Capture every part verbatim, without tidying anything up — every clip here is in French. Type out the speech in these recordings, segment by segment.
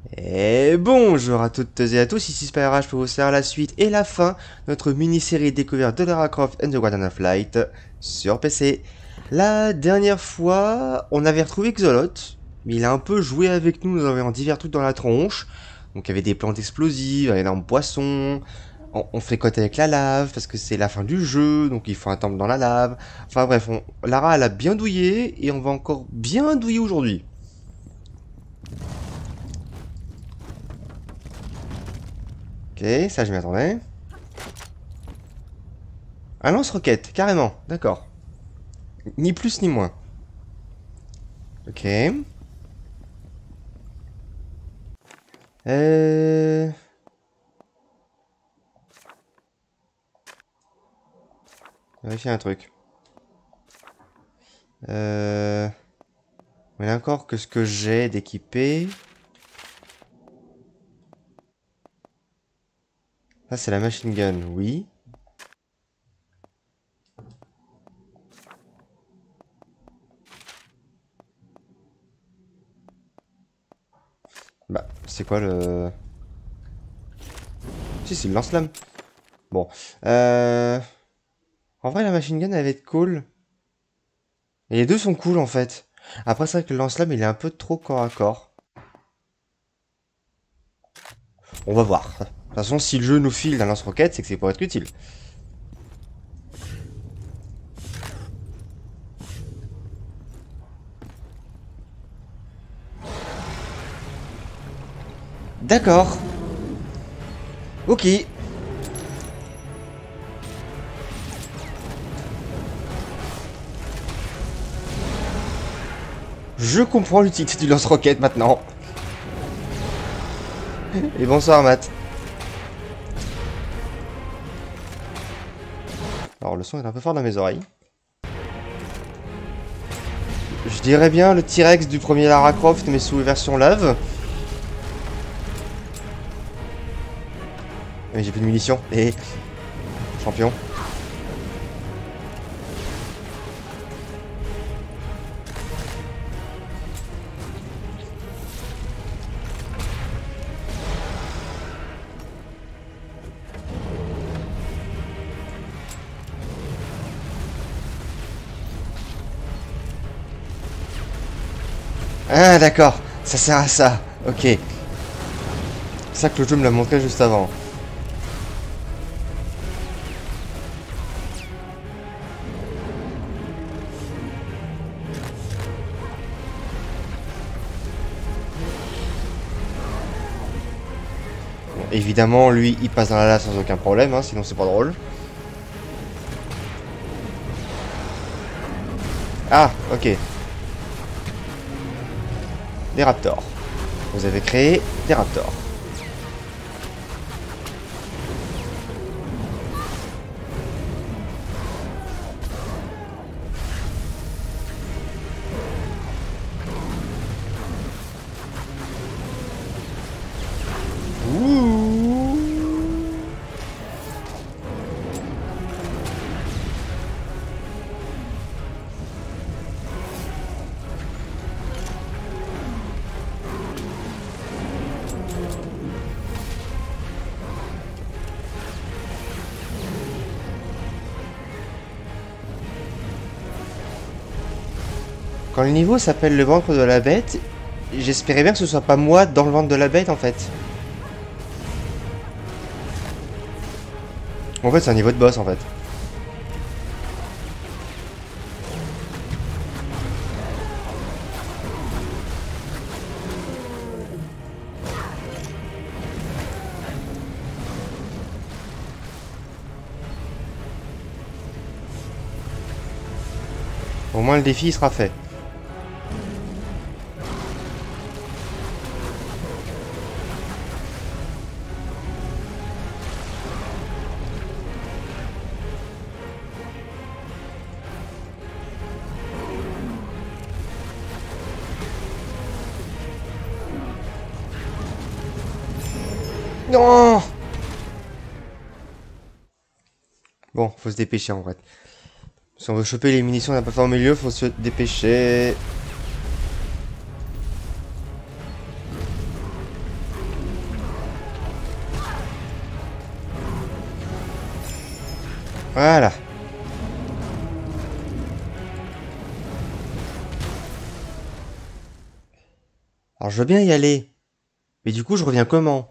Et bonjour à toutes et à tous, ici SpyRH pour vous faire la suite et la fin de notre mini-série découverte de Lara Croft and the Guardian of Light sur P C. La dernière fois, on avait retrouvé Xolot, mais il a un peu joué avec nous, nous envoyant divers trucs dans la tronche. Donc il y avait des plantes explosives, un énorme poisson, on, on fricote avec la lave parce que c'est la fin du jeu, donc il faut un temple dans la lave. Enfin bref, on, Lara elle a bien douillé et on va encore bien douiller aujourd'hui. Ok, ça je m'y attendais. Un lance-roquette, carrément, d'accord. Ni plus ni moins. Ok. Euh... Vérifier un truc. Euh... Mais là encore que ce que j'ai d'équipé. Ça c'est la machine gun, oui. Bah, c'est quoi le... Si, c'est le lance-flamme. Bon. Euh... En vrai, la machine gun, elle va être cool. Et les deux sont cool, en fait. Après, c'est vrai que le lance-flamme, il est un peu trop corps à corps. On va voir. De toute façon, si le jeu nous file d'un lance-roquette, c'est que c'est pour être utile. D'accord. Ok. Je comprends l'utilité du lance-roquette maintenant. Et bonsoir Matt. Alors le son est un peu fort dans mes oreilles. Je dirais bien le T-Rex du premier Lara Croft mais sous version lave. Mais j'ai plus de munitions. Et champion. Ah d'accord, ça sert à ça. Ok. C'est ça que le jeu me l'a montré juste avant. Bon, évidemment, lui, il passe dans la lave sans aucun problème, hein, sinon c'est pas drôle. Ah, ok. Des raptors. Vous avez créé des raptors. Ouh. Quand le niveau s'appelle le ventre de la bête, j'espérais bien que ce soit pas moi dans le ventre de la bête en fait. En fait, c'est un niveau de boss en fait. Au moins le défi sera fait. Non. Bon, faut se dépêcher en vrai. Si on veut choper les munitions d'un peu fort au milieu, faut se dépêcher. Voilà. Alors je veux bien y aller. Mais du coup, je reviens comment?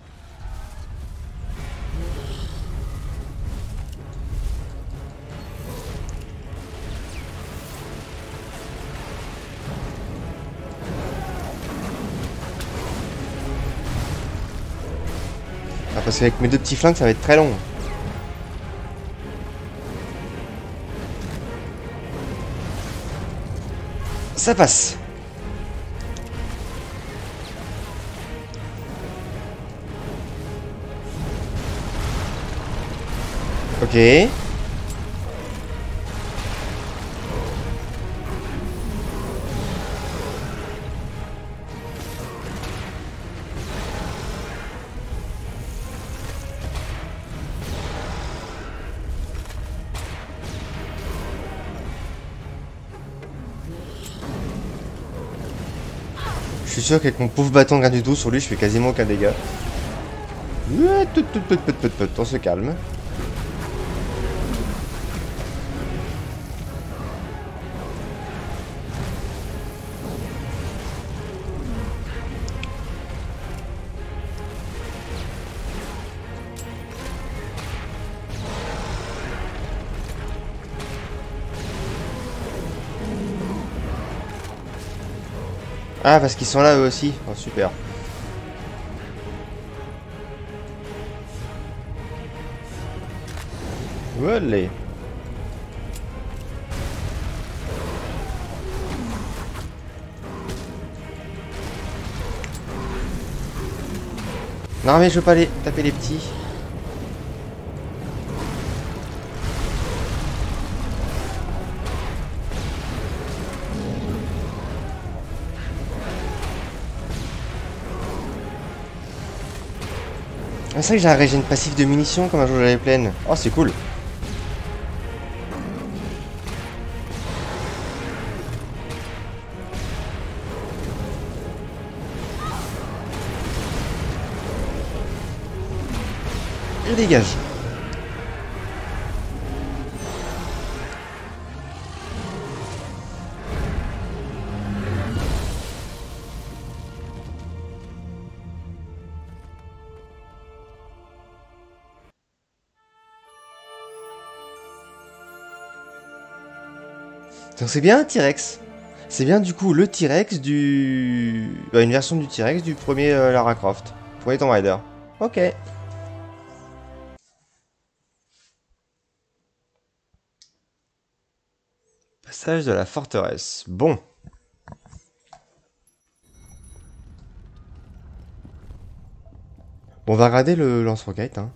Ah, parce qu'avec mes deux petits flingues, ça va être très long. Ça passe. Ok. Je suis sûr qu'avec mon pauvre bâton de rien du tout, sur lui, je fais quasiment aucun dégât. Ouais, tout, tout, tout, tout, tout, tout, on se calme. Ah, parce qu'ils sont là eux aussi. Oh, super. Allez. Non mais je veux pas aller taper les petits. Ah, c'est vrai que j'ai un régène passif de munitions comme un jour j'avais pleine. Oh c'est cool. Et dégage. Donc c'est bien un T-Rex. C'est bien du coup le T-Rex du... Bah, une version du T-Rex du premier euh, Lara Croft. Premier Tomb Raider. Ok. Passage de la forteresse. Bon. Bon, on va regarder le lance-roquette. Hein.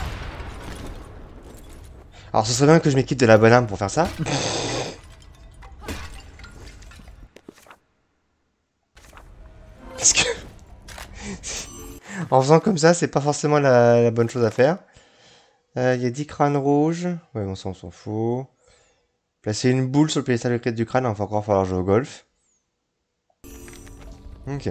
Alors ce serait bien que je m'équipe de la bonne arme pour faire ça. Parce que... en faisant comme ça, c'est pas forcément la, la bonne chose à faire. Il euh, y a dix crânes rouges. Ouais, bon, ça on s'en fout. Placer une boule sur le piédestal de crête du crâne, il va encore falloir jouer au golf. Ok.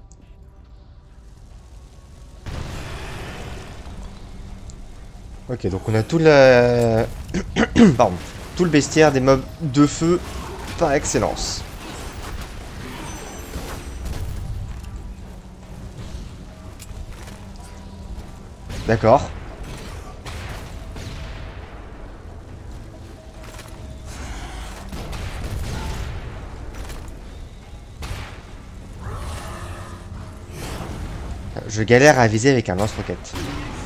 Ok, donc on a tout la... Pardon. Tout le bestiaire des mobs de feu par excellence. D'accord. Je galère à viser avec un lance-roquette.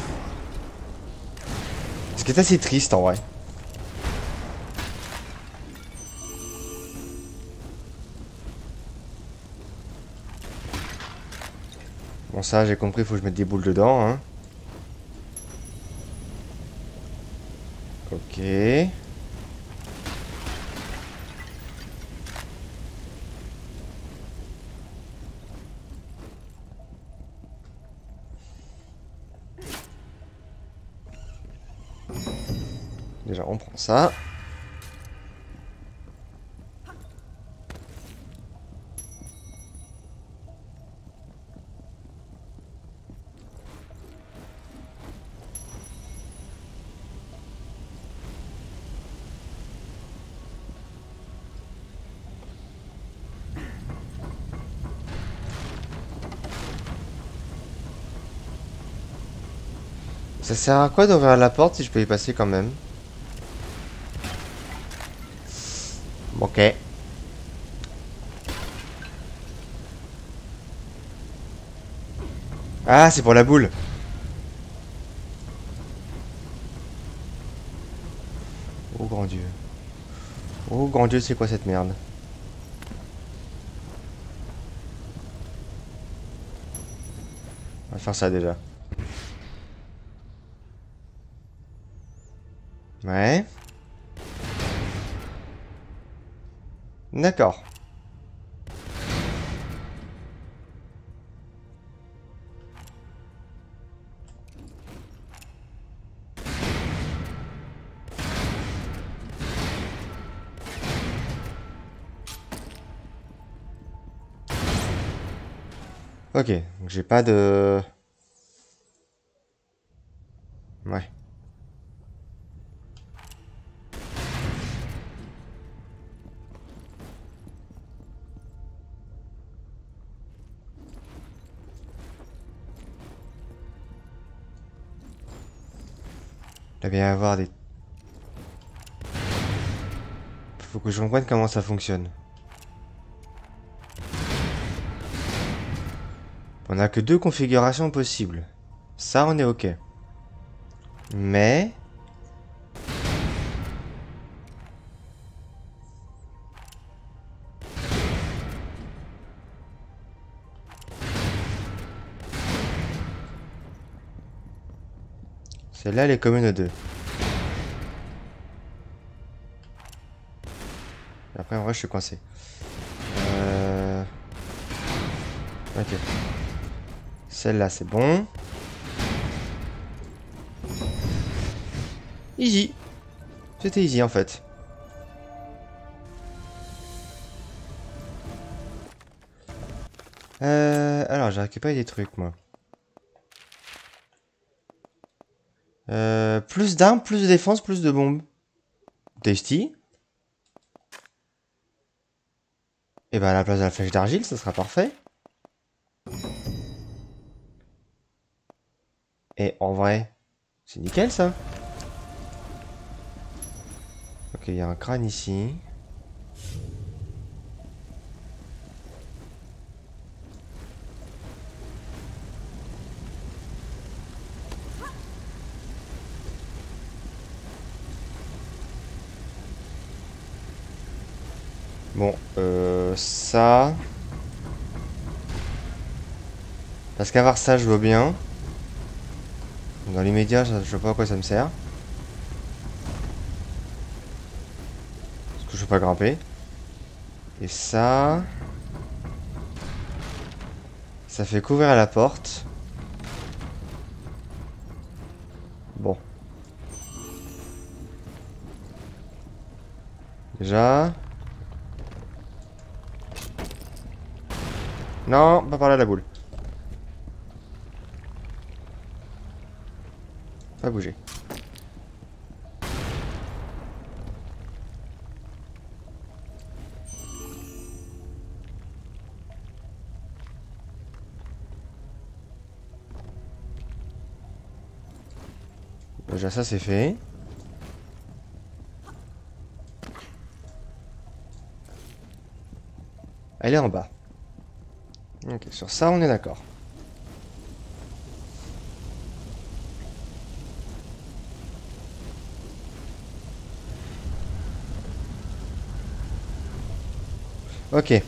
Ce qui est assez triste en vrai. Bon ça j'ai compris, il faut que je mette des boules dedans. Hein. Ok. Déjà on prend ça. Ça sert à quoi d'ouvrir la porte si je peux y passer quand même? Ok. Ah, c'est pour la boule. Oh grand Dieu. Oh grand Dieu, c'est quoi cette merde? On va faire ça déjà. Ouais. D'accord. Ok, donc j'ai pas de... Ouais. Il va bien y avoir des... Faut que je comprenne comment ça fonctionne. On a que deux configurations possibles. Ça, on est ok. Mais... Celle-là, elle est commune aux deux. Et après, en vrai, je suis coincé. Euh... Ok. Celle-là, c'est bon. Easy. C'était easy, en fait. Euh... Alors, j'ai récupéré des trucs, moi. Euh... Plus d'armes, plus de défense, plus de bombes. Tasty. Et bah, à la place de la flèche d'argile, ça sera parfait. Et en vrai, c'est nickel, ça. Ok, il y a un crâne ici. Bon, euh, ça... Parce qu'avoir ça, je veux bien. Dans l'immédiat, je je sais pas à quoi ça me sert. Parce que je veux pas grimper. Et ça... Ça fait couvrir la porte. Bon. Déjà... Non, pas par là la boule. Pas bouger. Déjà ça c'est fait. Elle est en bas. Ok, sur ça on est d'accord. Ok.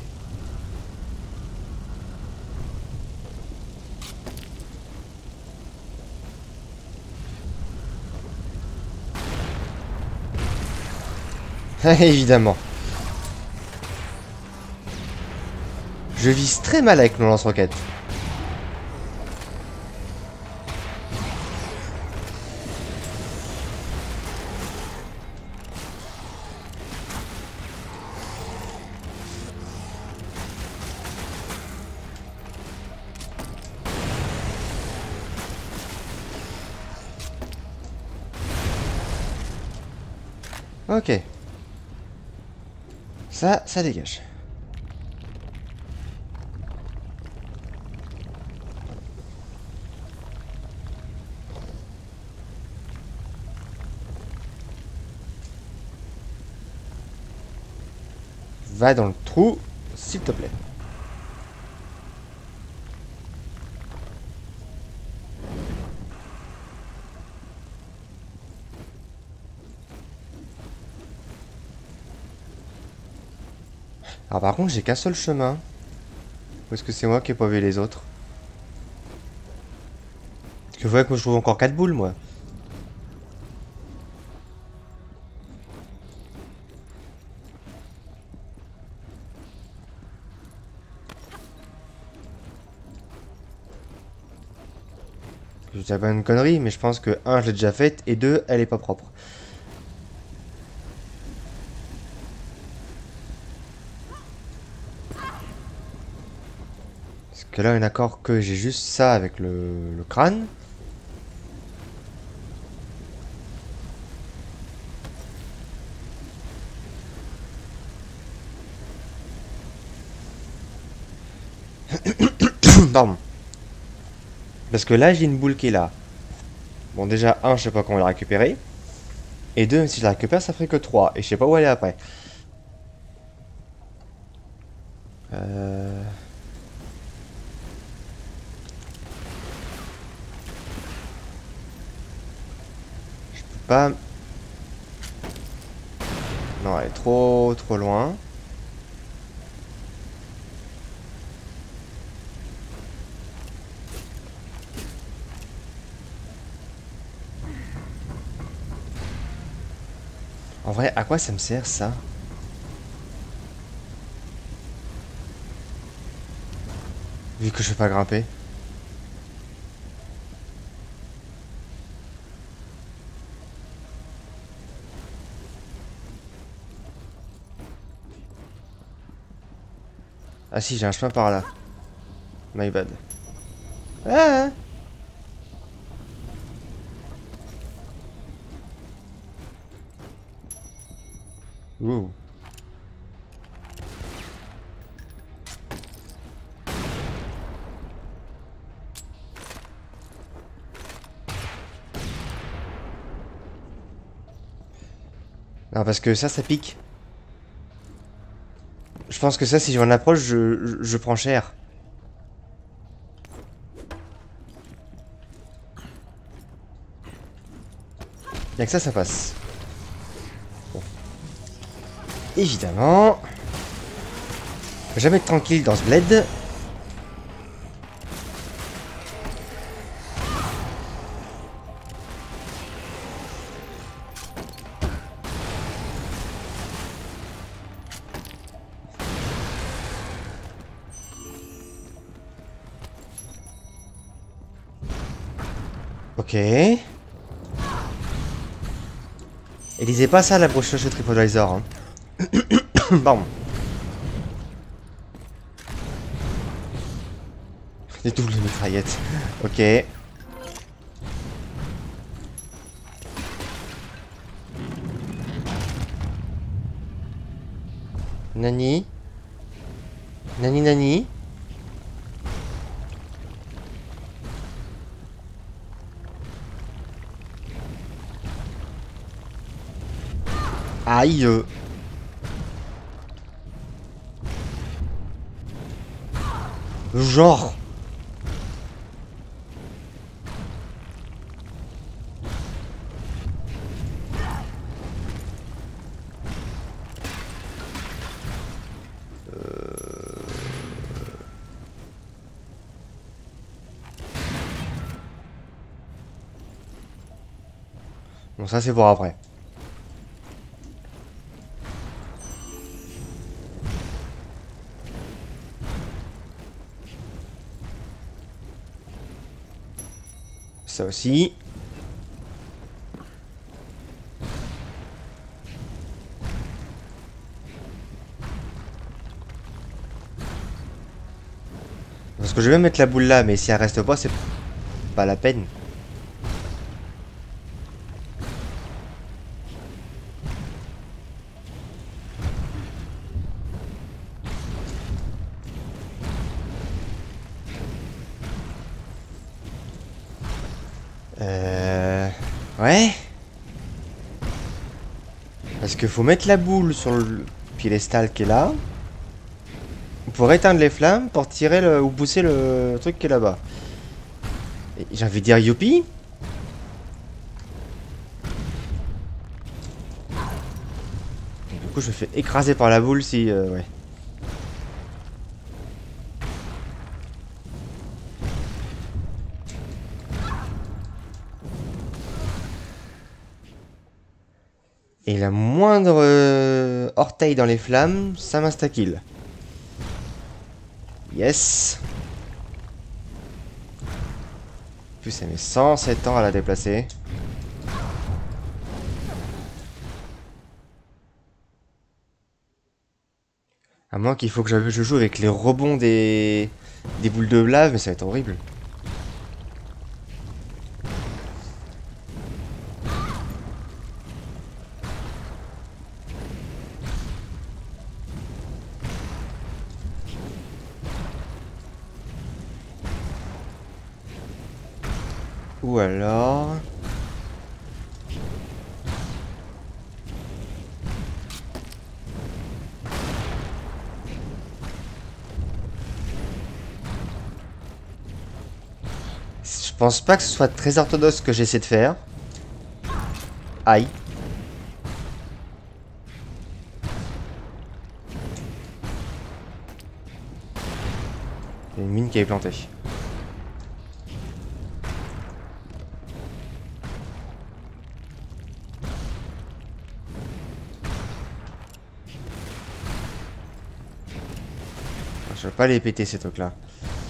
Évidemment. Je vise très mal avec mon lance-roquette. Ok. Ça, ça dégage. Va dans le trou, s'il te plaît. Alors par contre, j'ai qu'un seul chemin. Ou est-ce que c'est moi qui ai pas vu les autres? Parce que vous voyez que je trouve encore quatre boules, moi. Je dis pas une connerie, mais je pense que un, je l'ai déjà faite, et deux, elle est pas propre. Parce que là, on est d'accord que j'ai juste ça avec le, le crâne. Pardon. Parce que là, j'ai une boule qui est là. Bon, déjà, un, je sais pas comment la récupérer. Et deux, si je la récupère, ça ferait que trois. Et je sais pas où aller après. Euh... Je peux pas... Non, elle est trop, trop loin. En vrai, à quoi ça me sert, ça? Vu que je peux pas grimper. Ah si, j'ai un chemin par là. My bad. Ah! Ouh. Non, parce que ça, ça pique. Je pense que ça, si j'en approche, je, je, je prends cher. Y'a que ça, ça passe. Bon. Évidemment. Faut jamais être tranquille dans ce bled. Ok. Et lisez pas ça, la brochure chez TripAdvisor. Hein. Bon. Des doubles mitraillettes. Ok. Nani. Nani nani. Aïe. Genre. Bon, ça c'est pour après. Ça aussi. Parce que je vais mettre la boule là, mais si elle reste pas, c'est pas la peine. Euh... Ouais. Parce qu'il faut mettre la boule sur le piédestal qui est là. pour éteindre les flammes, pour tirer le, ou pousser le truc qui est là-bas. J'ai envie de dire youpi. Du coup, je me fais écraser par la boule si... Euh, ouais. Et la moindre euh, orteil dans les flammes, ça m'insta-kill. Yes. En plus, ça met cent sept ans à la déplacer. À moins qu'il faut que je, je joue avec les rebonds des, des boules de lave, mais ça va être horrible. Ou alors... Je pense pas que ce soit très orthodoxe ce que j'essaie de faire. Aïe. Il y a une mine qui est plantée. Je veux pas les péter ces trucs là.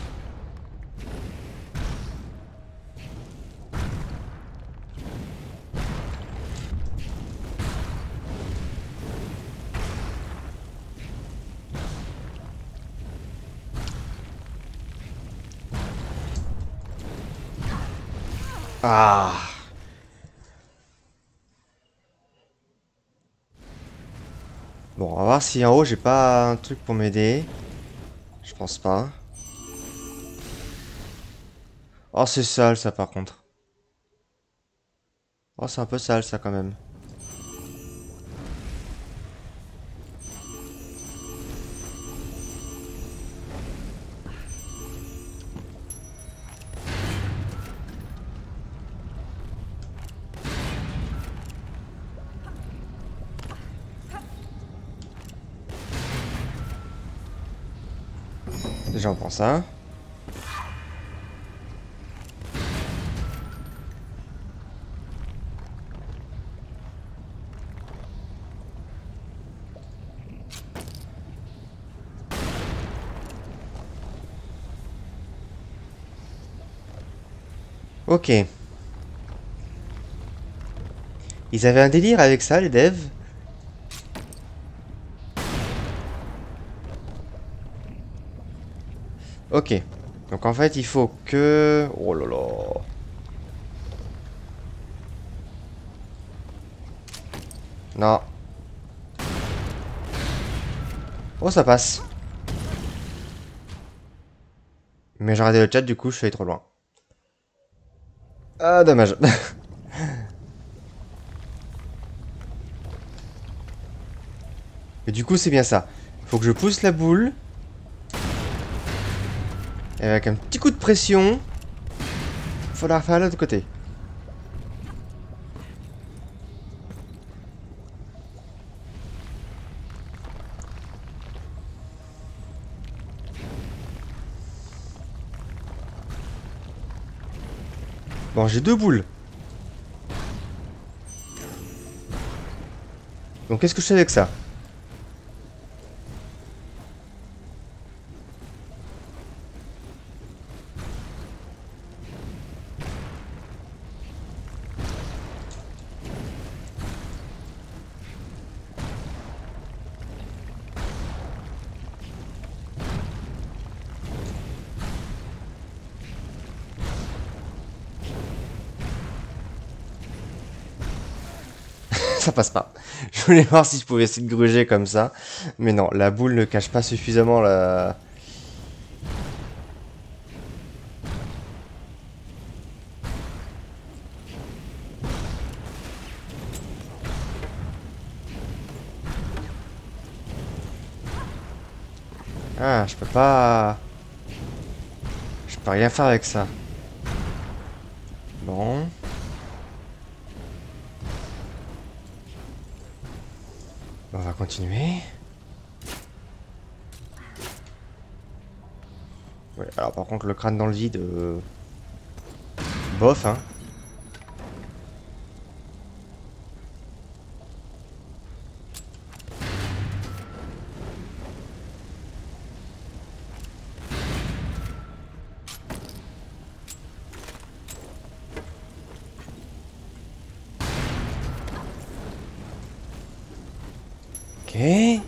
Ah. Bon, on va voir si en haut j'ai pas un truc pour m'aider. Je pense pas. Oh, c'est sale ça par contre. Oh, c'est un peu sale ça quand même. Déjà on prend ça. Ok. Ils avaient un délire avec ça, les devs. Ok. Donc en fait, il faut que... Oh là là. Non. Oh, ça passe. Mais j'ai raté le chat, du coup, je suis allé trop loin. Ah, dommage. Et du coup, c'est bien ça. Faut que je pousse la boule. Et avec un petit coup de pression, faut la refaire de l'autre côté. Bon, j'ai deux boules. Donc, qu'est-ce que je fais avec ça? Ça passe pas. Je voulais voir si je pouvais essayer de gruger comme ça. Mais non, la boule ne cache pas suffisamment la... Ah, je peux pas... Je peux rien faire avec ça. Bon. On va continuer. Ouais, alors par contre le crâne dans le vide... Euh... Bof, hein. Ok.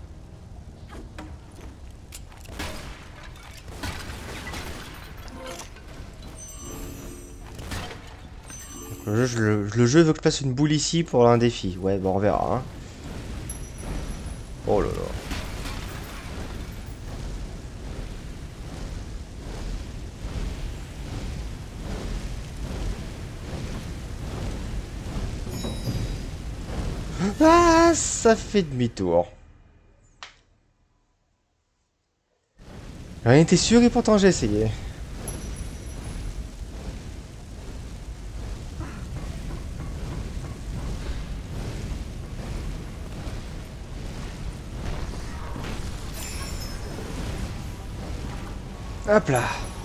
Le jeu, le, le jeu veut que je passe une boule ici pour un défi. Ouais, bon, on verra. Hein. Oh là là. Ah, ça fait demi-tour. Rien n'était sûr et pourtant j'ai essayé. Hop là.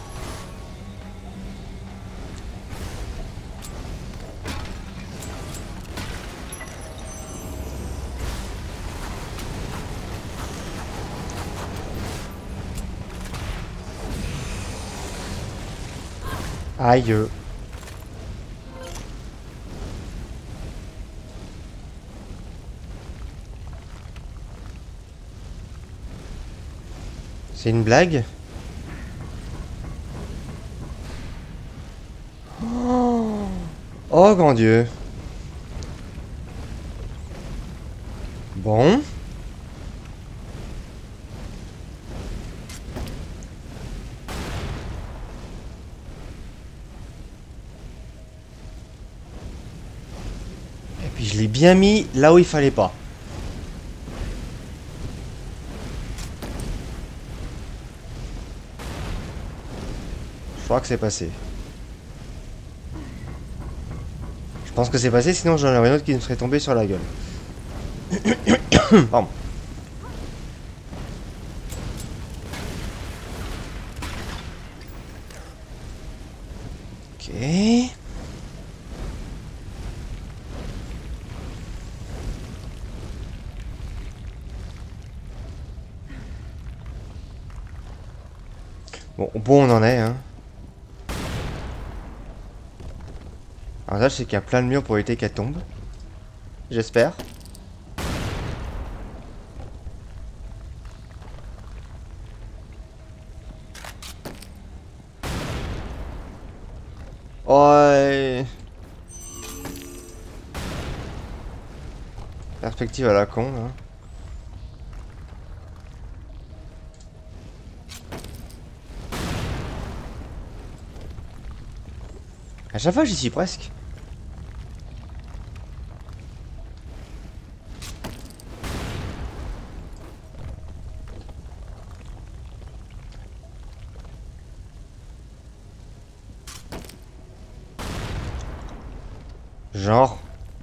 Aïe. C'est une blague? Oh, oh grand Dieu. Bon. Et puis je l'ai bien mis là où il fallait pas. Je crois que c'est passé. Je pense que c'est passé, sinon j'en aurais une autre qui me serait tombée sur la gueule. Pardon. Ok. Bon, au bout on en est, hein. Alors là, je sais qu'il y a plein de murs pour éviter qu'elle tombe. J'espère. Ouais. Perspective à la con, là. À chaque fois, j'y suis presque. Genre.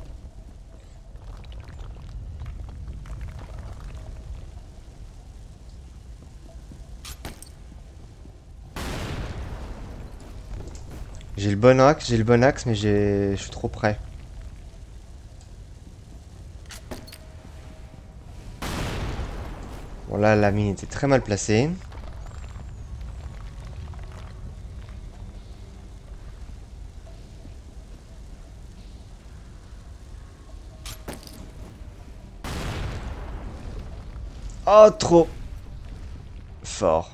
J'ai le bon axe, j'ai le bon axe, mais j'ai, je suis trop près. Bon là, la mine était très mal placée. Oh, trop fort.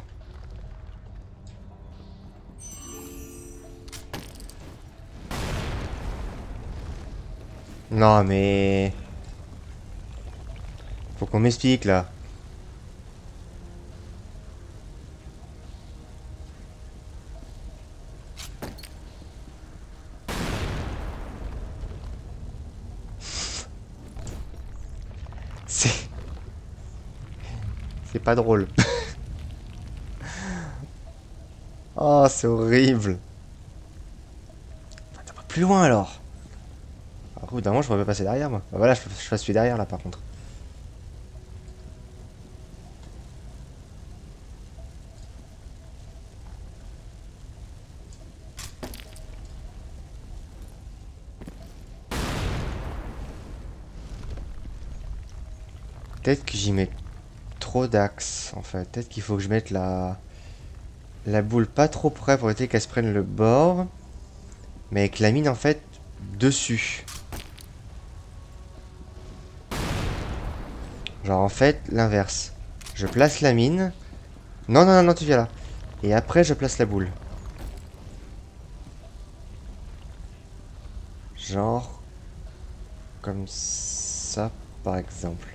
Non mais... Faut qu'on m'explique là. C'est... C'est pas drôle. Oh, c'est horrible. T'as pas plus loin alors. Alors, au bout d'un moment, je pourrais pas passer derrière moi. Bah, voilà, je, je fasse celui derrière là par contre. Peut-être que j'y mets trop d'axes en fait. Peut-être qu'il faut que je mette la... la boule pas trop près pour éviter qu'elle se prenne le bord. Mais avec la mine en fait dessus. Genre en fait l'inverse. Je place la mine. Non, non, non, non, tu viens là. Et après je place la boule. Genre comme ça par exemple.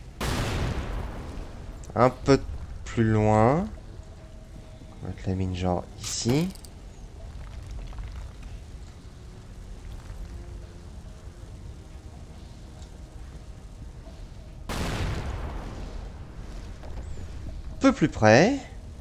Un peu plus loin. On va mettre la mine genre ici. Un peu plus près.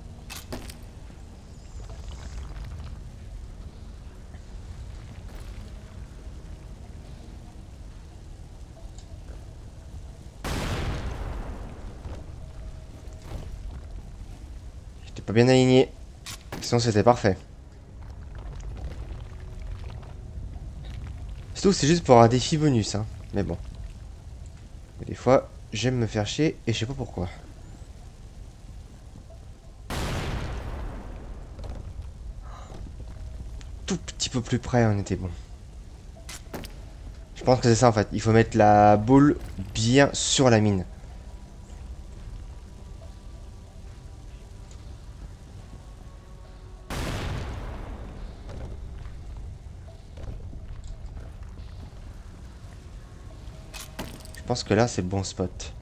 J'étais pas bien aligné. Sinon c'était parfait. Surtout c'est juste pour un défi bonus, hein. Mais bon. Mais des fois, j'aime me faire chier et je sais pas pourquoi. Tout petit peu plus près, on était bon. Je pense que c'est ça en fait. Il faut mettre la boule bien sur la mine. Je pense que là, c'est le bon spot.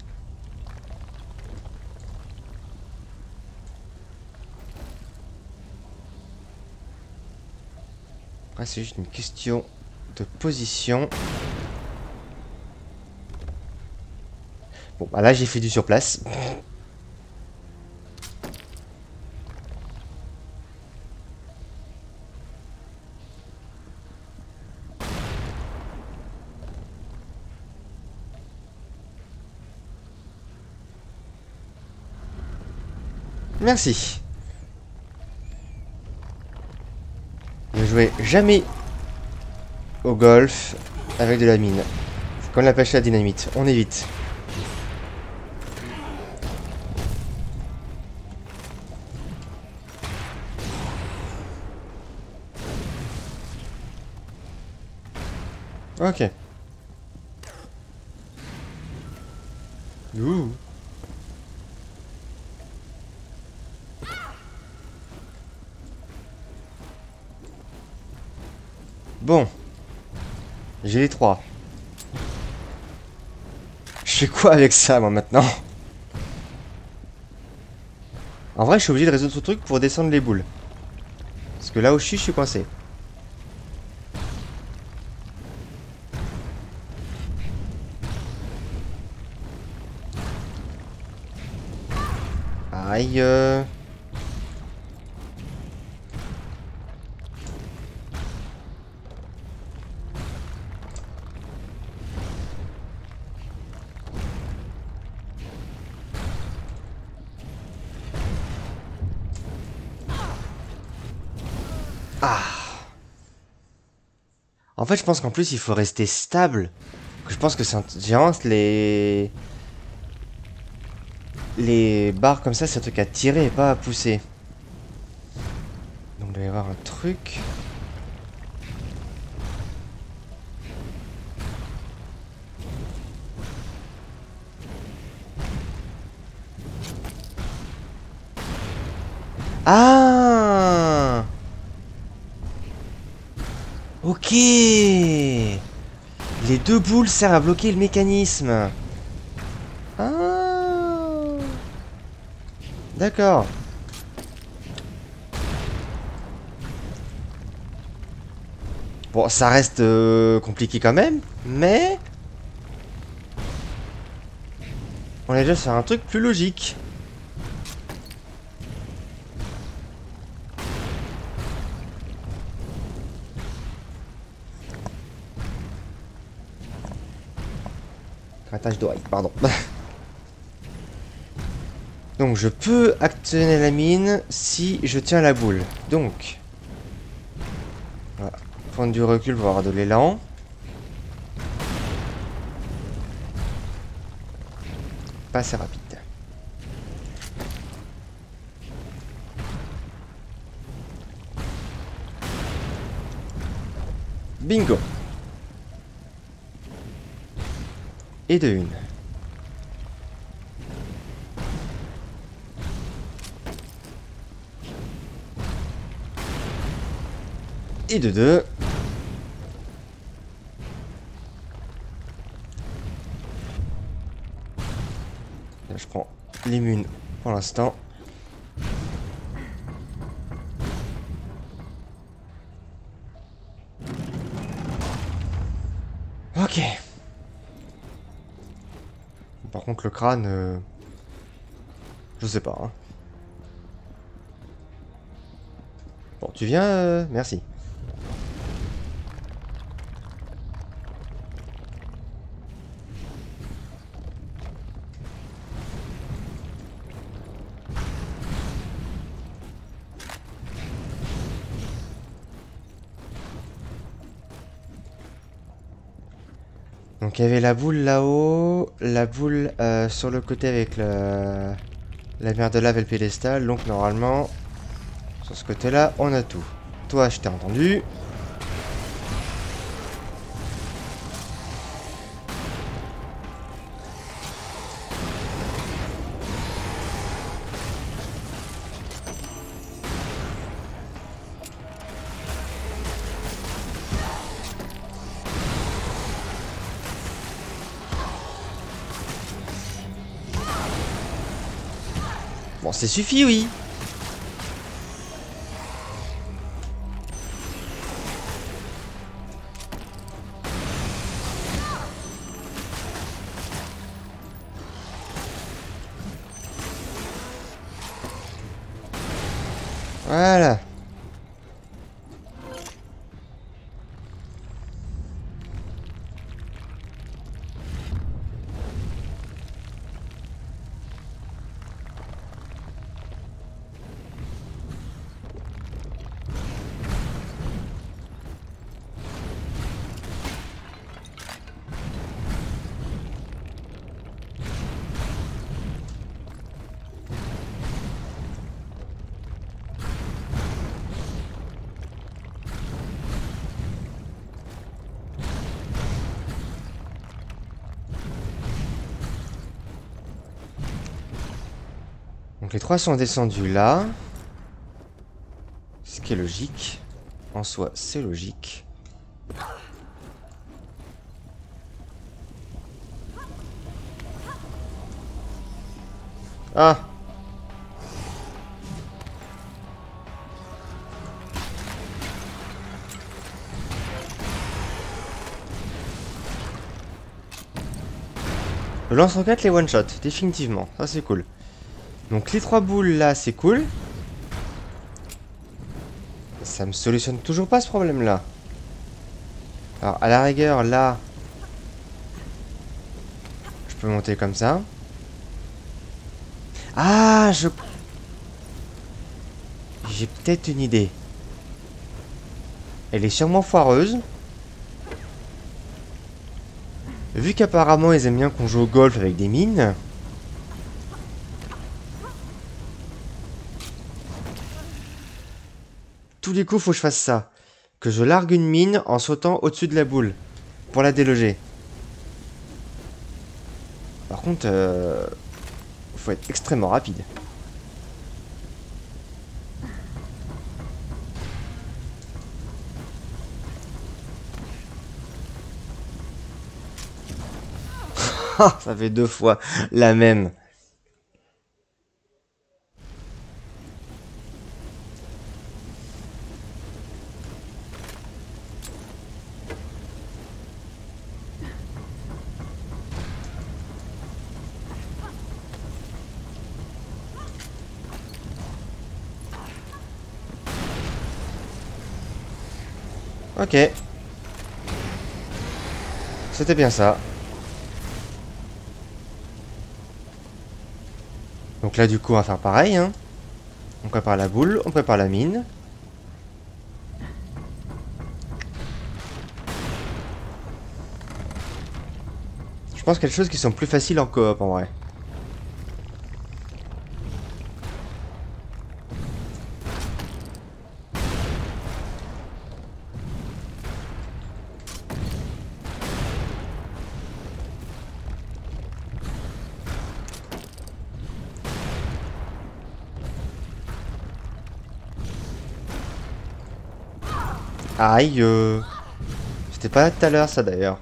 Après, c'est juste une question de position. Bon, bah là, j'ai fait du surplace. Merci. Ne jouez jamais au golf avec de la mine. C'est comme la pêche à la dynamite. On évite. Ok. Ouh. Bon. J'ai les trois. Je fais quoi avec ça, moi, maintenant? En vrai, je suis obligé de résoudre ce truc pour descendre les boules. Parce que là où je suis, je suis coincé. Aïe. euh. Ah. En fait, je pense qu'en plus, il faut rester stable. Je pense que c'est vraiment les... Les barres comme ça, c'est un truc à tirer et pas à pousser. Donc il doit y avoir un truc. Ah! Ok! Les deux boules servent à bloquer le mécanisme. Ah! D'accord. Bon, ça reste euh, compliqué quand même, mais... On est déjà sur un truc plus logique. Grattage d'oreille, pardon. Donc je peux actionner la mine si je tiens la boule. Donc, voilà. Prendre du recul pour avoir de l'élan. Pas assez rapide. Bingo. Et de une. Et de deux. Là, je prends l'immune pour l'instant. Ok. Par contre, le crâne... Euh... Je sais pas. Hein. Bon, tu viens euh... Merci. Donc il y avait la boule là-haut, la boule euh, sur le côté avec le... la mer de lave et le pédestal. Donc normalement, sur ce côté-là, on a tout. Toi, je t'ai entendu. Bon, c'est suffit, oui. Voilà. Donc les trois sont descendus là. Ce qui est logique. En soi, c'est logique. Ah! Le lance-roquette les one-shot, définitivement. Ça c'est cool. Donc les trois boules là, c'est cool. Ça me solutionne toujours pas ce problème là. Alors à la rigueur là, je peux monter comme ça. Ah, je... J'ai peut-être une idée. Elle est sûrement foireuse. Vu qu'apparemment ils aiment bien qu'on joue au golf avec des mines. Tous les coups, faut que je fasse ça. Que je largue une mine en sautant au-dessus de la boule. Pour la déloger. Par contre, euh, faut être extrêmement rapide. Ça fait deux fois la même. Ok. C'était bien ça. Donc là, du coup, on va faire pareil. Hein. On prépare la boule, on prépare la mine. Je pense quelque chose qui sont plus faciles en coop en vrai. Aïe, euh... c'était pas là tout à l'heure ça d'ailleurs.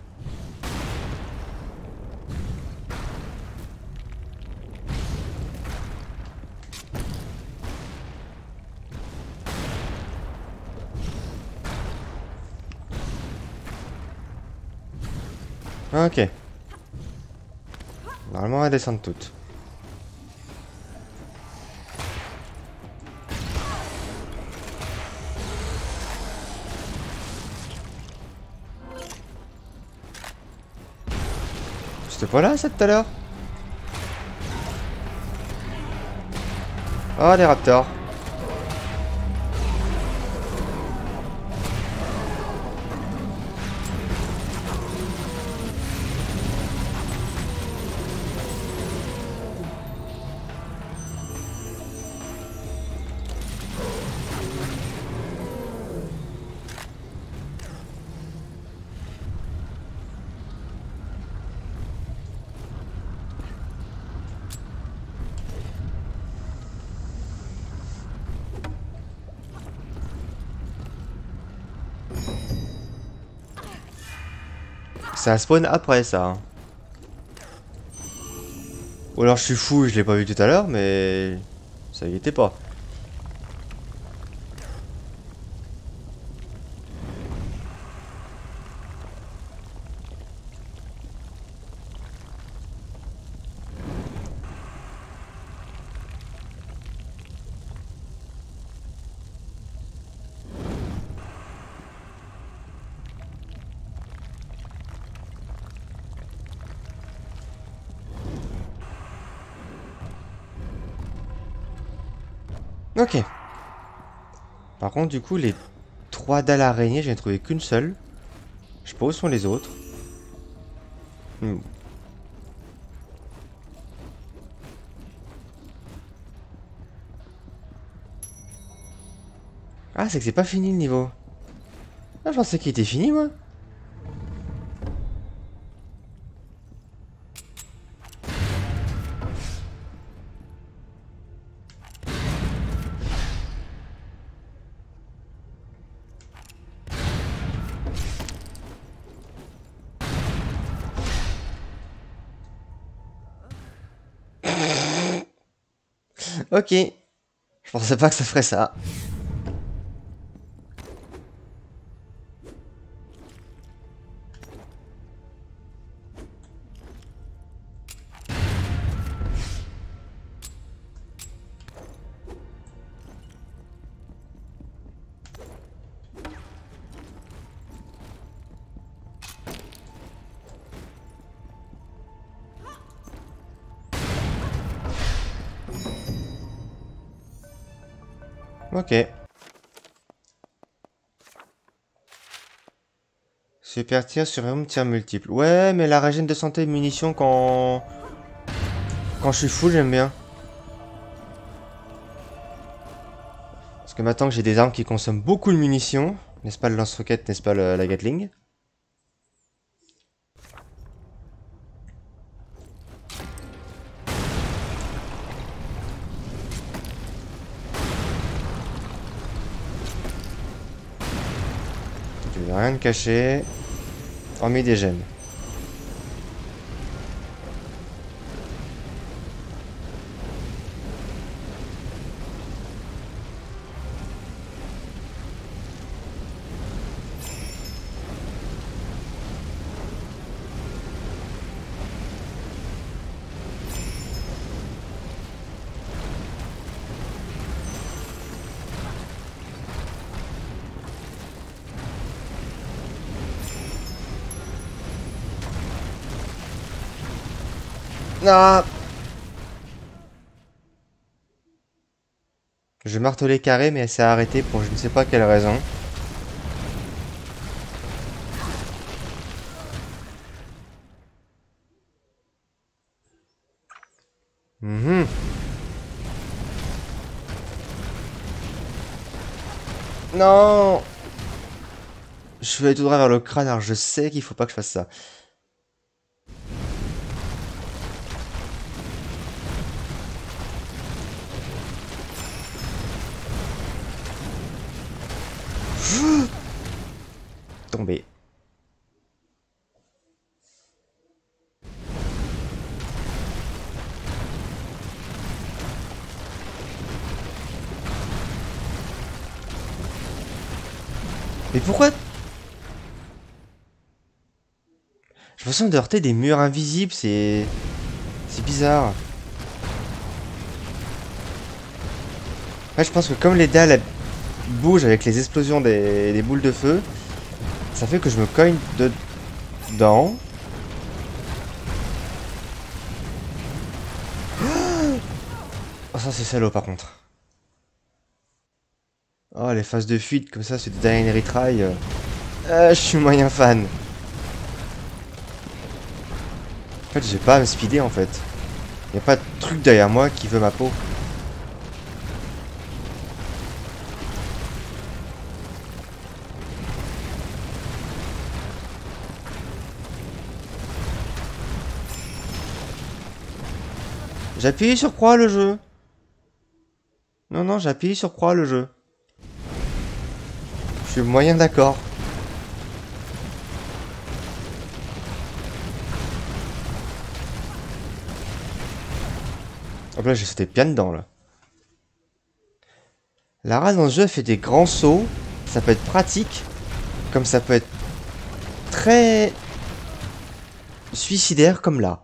Ok. Normalement, elles descendent toutes. C'était pas là, ça, tout à l'heure? Oh, des raptors. Ça spawn après ça. Hein. Ou alors je suis fou, je l'ai pas vu tout à l'heure, mais ça y était pas. Ok. Par contre, du coup, les trois dalles araignées, j'en ai trouvé qu'une seule. Je sais pas où sont les autres. Hmm. Ah, c'est que c'est pas fini le niveau. Ah, je pensais qu'il était fini, moi. Ok. Je pensais pas que ça ferait ça. Ok. Super tir sur un tir multiple. Ouais, mais la régène de santé et de munitions quand... Quand je suis full, j'aime bien. Parce que maintenant que j'ai des armes qui consomment beaucoup de munitions, n'est-ce pas le lance-roquette, n'est-ce pas le, la Gatling? Je vais rien de cacher. Hormis des gemmes. Ah! Je martelais carré, mais elle s'est arrêtée pour je ne sais pas quelle raison. Mhm. Non! Je vais aller tout droit vers le crâne, alors je sais qu'il faut pas que je fasse ça. Tombé. Mais pourquoi? Je me sens de heurter des murs invisibles, c'est... C'est bizarre. Ouais, je pense que comme les dalles elles bougent avec les explosions des... des boules de feu, ça fait que je me cogne dedans. Oh, ça c'est salaud par contre. Oh, les phases de fuite comme ça, c'est des derniers retry. Euh... Euh, je suis moyen fan. En fait, j'ai pas à me speeder en fait. Y a pas de truc derrière moi qui veut ma peau. J'appuie sur croix le jeu. Non, non, j'appuie sur croix le jeu. Je suis moyen d'accord. Hop là, j'ai sauté bien dedans là. Lara dans ce jeu fait des grands sauts. Ça peut être pratique. Comme ça peut être très suicidaire comme là.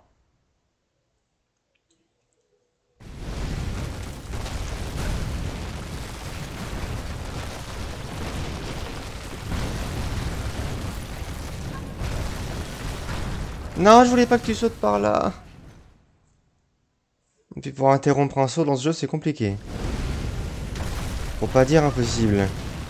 Non, je voulais pas que tu sautes par là. Et puis pour interrompre un saut dans ce jeu, c'est compliqué. Pour pas dire impossible.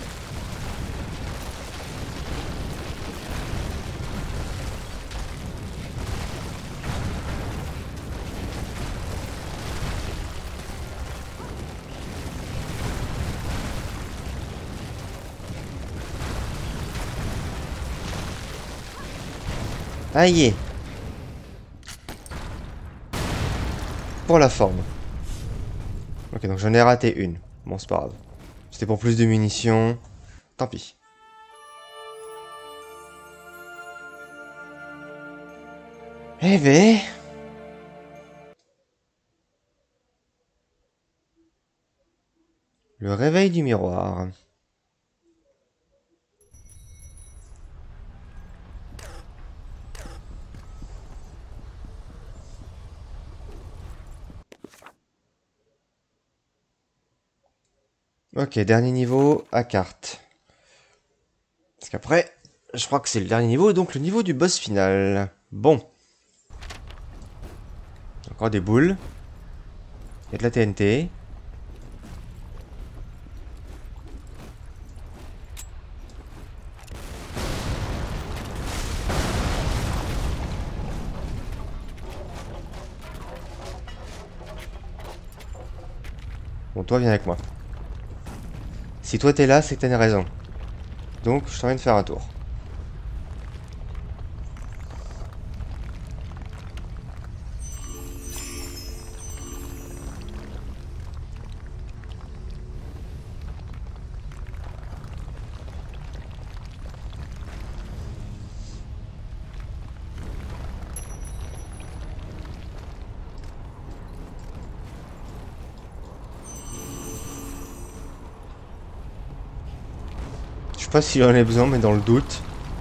Aïe. Pour la forme. Ok, donc j'en ai raté une. Bon, c'est pas grave. C'était pour plus de munitions. Tant pis. Eh ben... Le réveil du miroir. Ok, dernier niveau à carte. Parce qu'après, je crois que c'est le dernier niveau, donc le niveau du boss final. Bon. Encore des boules. Il y a de la T N T. Bon, toi, viens avec moi. Si toi t'es là, c'est que t'as une raison. Donc, je t'emmène faire un tour. Je sais pas s'il en a besoin, mais dans le doute.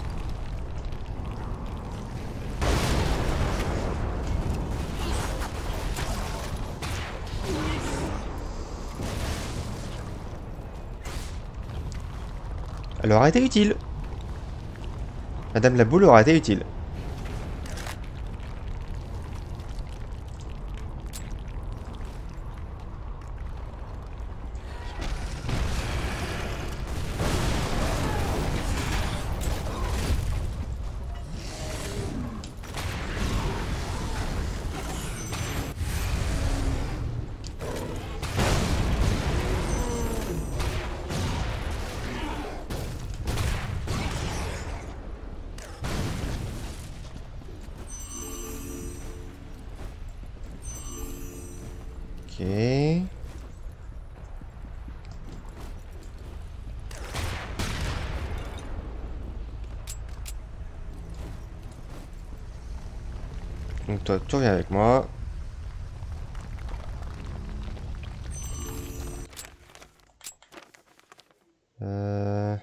Elle aura été utile. Madame la boule aura été utile. Ok. Donc toi, tu reviens avec moi. Euh...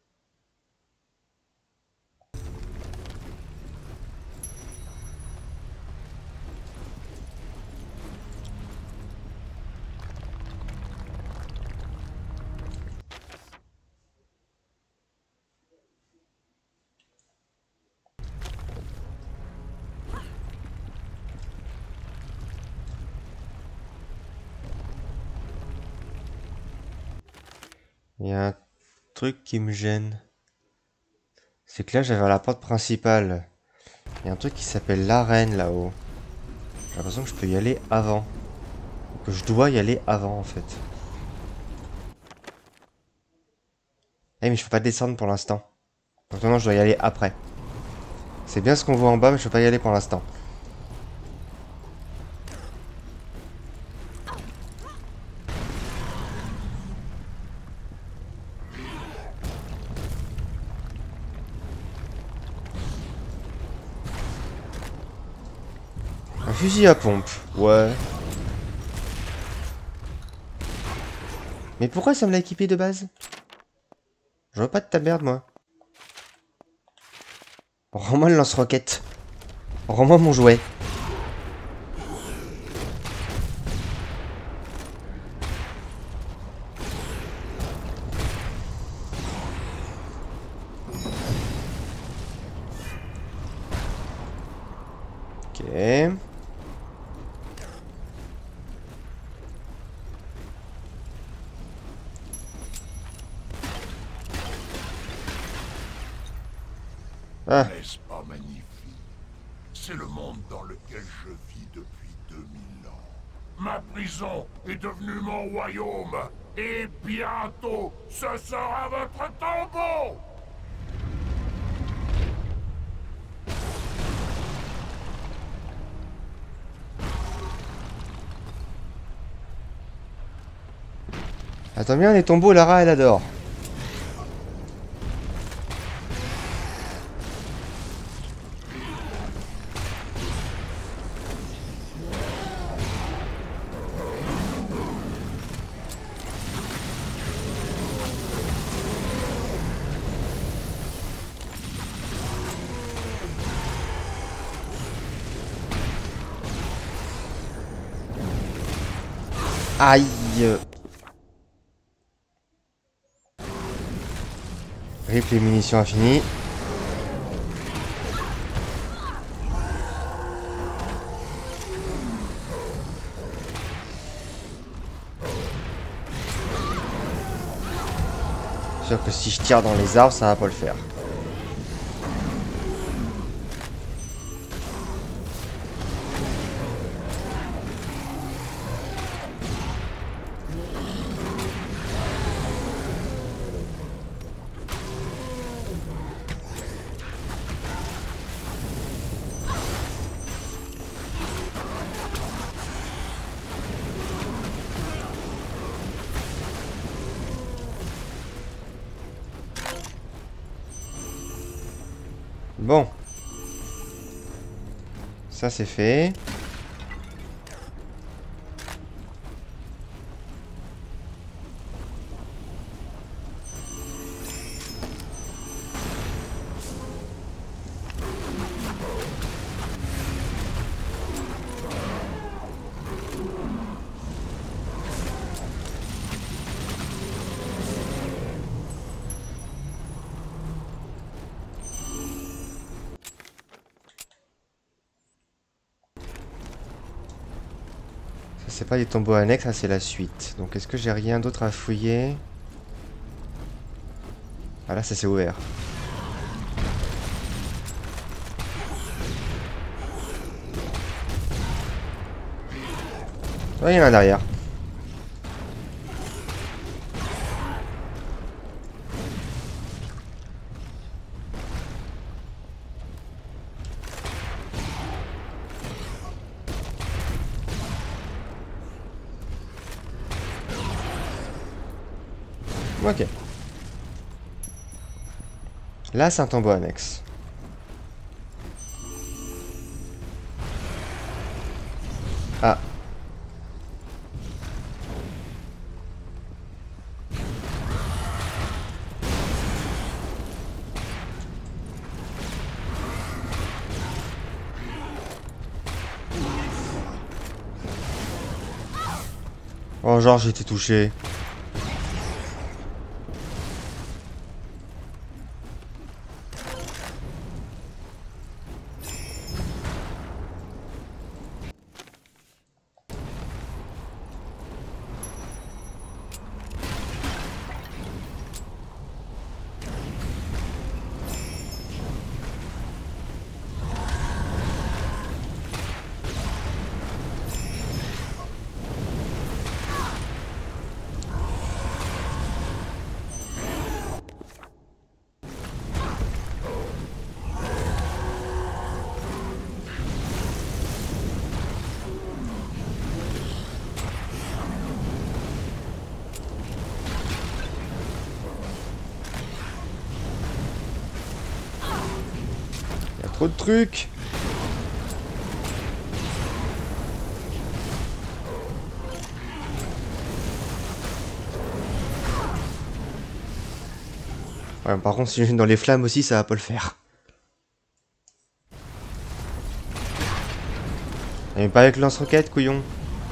Il y a un truc qui me gêne. C'est que là, j'avais la porte principale. Il y a un truc qui s'appelle l'arène là-haut. J'ai l'impression que je peux y aller avant. Que je dois y aller avant en fait. Eh mais je peux pas descendre pour l'instant. Donc non, je dois y aller après. C'est bien ce qu'on voit en bas, mais je peux pas y aller pour l'instant. Un fusil à pompe, ouais. Mais pourquoi ça me l'a équipé de base? Je veux pas de ta merde, moi. Rends-moi le lance-roquette. Rends-moi mon jouet. Ok. Ah. N'est-ce pas magnifique? C'est le monde dans lequel je vis depuis deux mille ans. Ma prison est devenue mon royaume. Et bientôt, ce sera votre tombeau! Attends bien, les tombeaux, Lara, elle adore. Aïe. Rip les munitions infinies. Sûr que si je tire dans les arbres, ça va pas le faire. Bon. Ça c'est fait. C'est pas des tombeaux annexes, ça c'est la suite. Donc est-ce que j'ai rien d'autre à fouiller? Ah là ça s'est ouvert. Ouais, il y en a un derrière. Ok. Là, c'est un tombeau annexe. Ah. Oh, genre, j'ai été touché. Trop de trucs. Ouais, par contre, si je suis dans les flammes aussi, ça va pas le faire. Et pas avec le lance-roquette, couillon.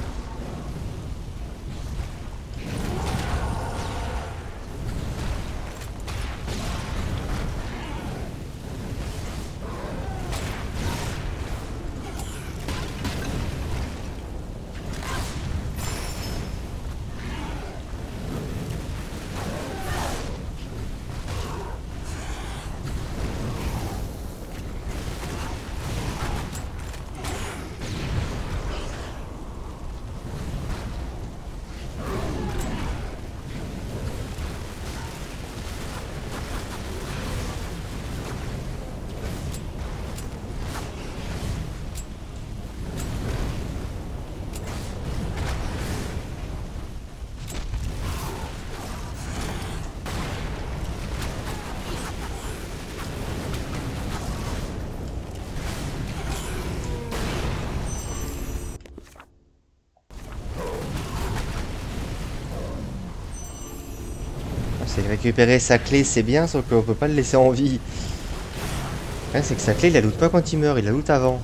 C'est récupérer sa clé, c'est bien, sauf qu'on peut pas le laisser en vie. Ouais, c'est que sa clé, il la loot pas quand il meurt, il la loot avant.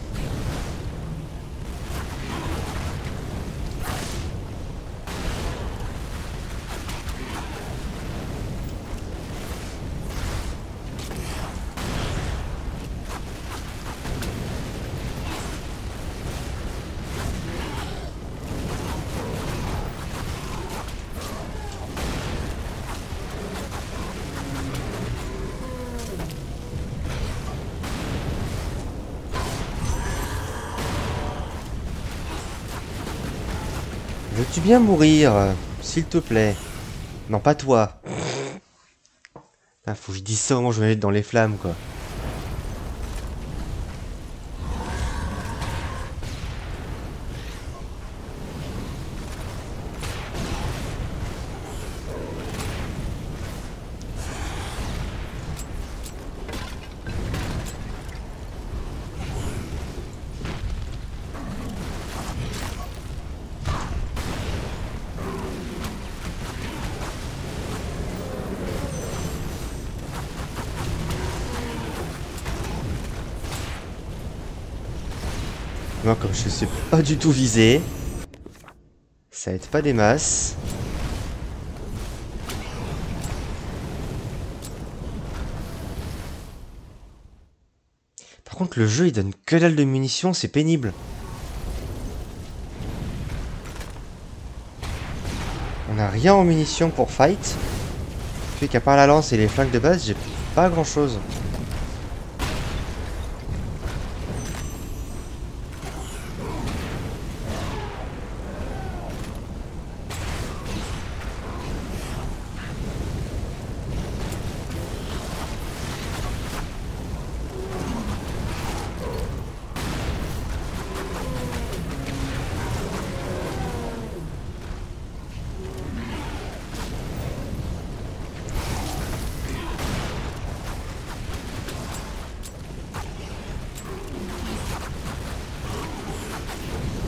Veux-tu bien mourir, s'il te plaît? Non, pas toi. Ah, faut que je dise ça au moment où je vais être dans les flammes, quoi. Moi, comme je sais pas du tout viser, ça aide pas des masses. Par contre, le jeu, il donne que dalle de munitions, c'est pénible. On a rien en munitions pour fight. Fait qu'à part la lance et les flingues de base, j'ai pas grand chose.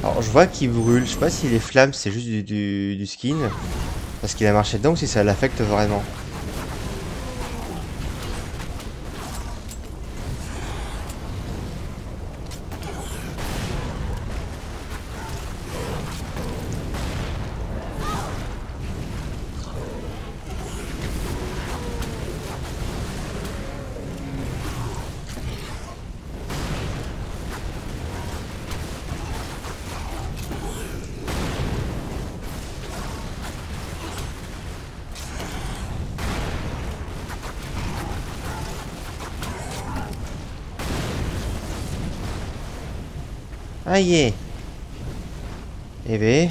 Alors je vois qu'il brûle, je sais pas si les flammes c'est juste du, du, du skin, parce qu'il a marché dedans ou si ça l'affecte vraiment. Aïe. Eh ben.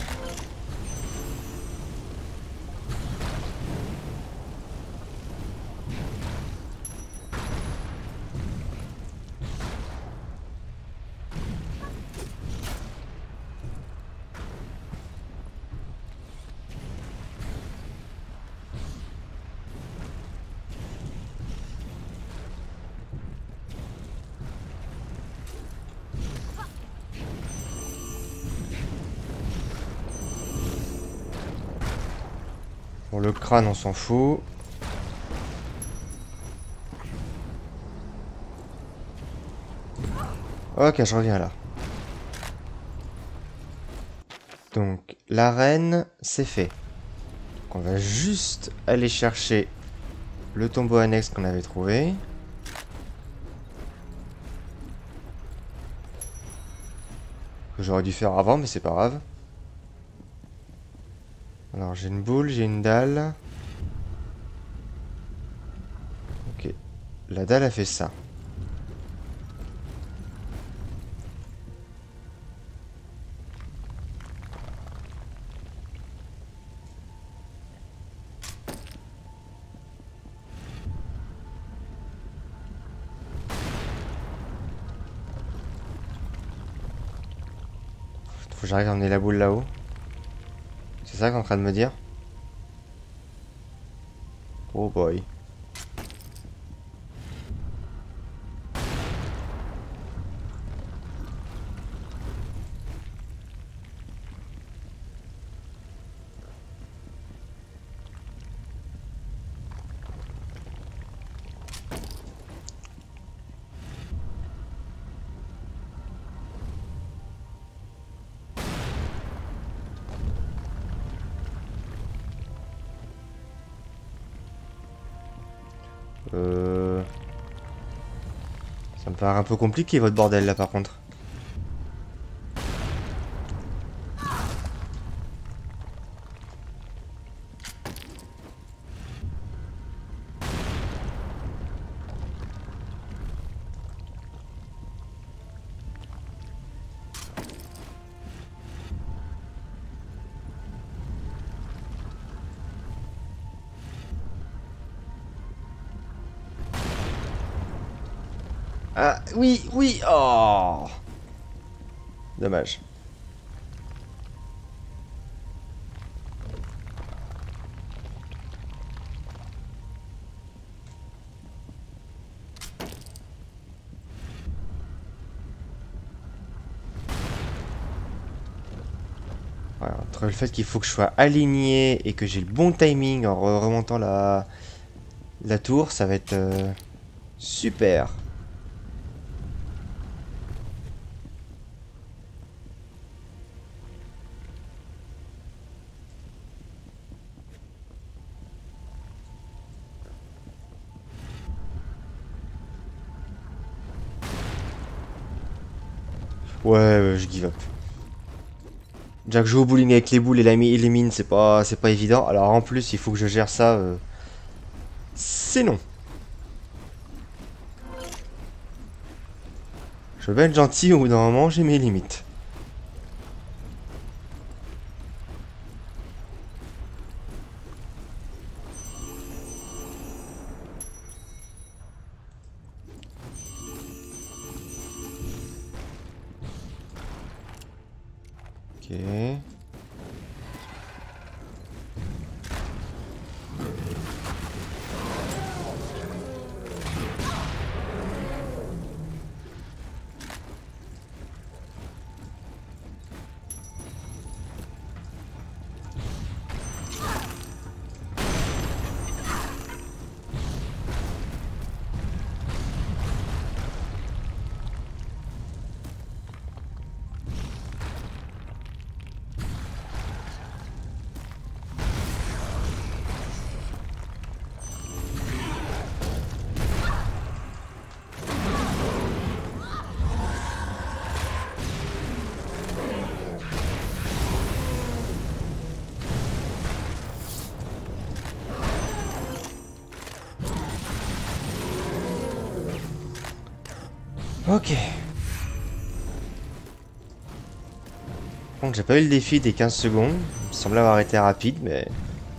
Bon, le crâne, on s'en fout. Ok, je reviens là. Donc, l'arène, c'est fait. Donc, on va juste aller chercher le tombeau annexe qu'on avait trouvé. Que j'aurais dû faire avant, mais c'est pas grave. Alors, j'ai une boule, j'ai une dalle. Ok. La dalle a fait ça. Faut que j'arrive à emmener la boule là-haut. C'est ça qu'on est en train de me dire? Oh boy. Euh... Ça me paraît un peu compliqué votre bordel là par contre. Ah oui, oui, oh. Dommage. Ouais, entre le fait qu'il faut que je sois aligné et que j'ai le bon timing en re- remontant la, la tour, ça va être euh, super. Ouais, ouais, je give up. Déjà que jouer au bowling avec les boules et, la mi- et les mines, c'est pas, c'est pas évident. Alors en plus, il faut que je gère ça. euh, C'est non. Je veux bien être gentil, au bout d'un moment, j'ai mes limites. Ok. Ok. Bon, j'ai pas eu le défi des quinze secondes. Il me semble avoir été rapide, mais...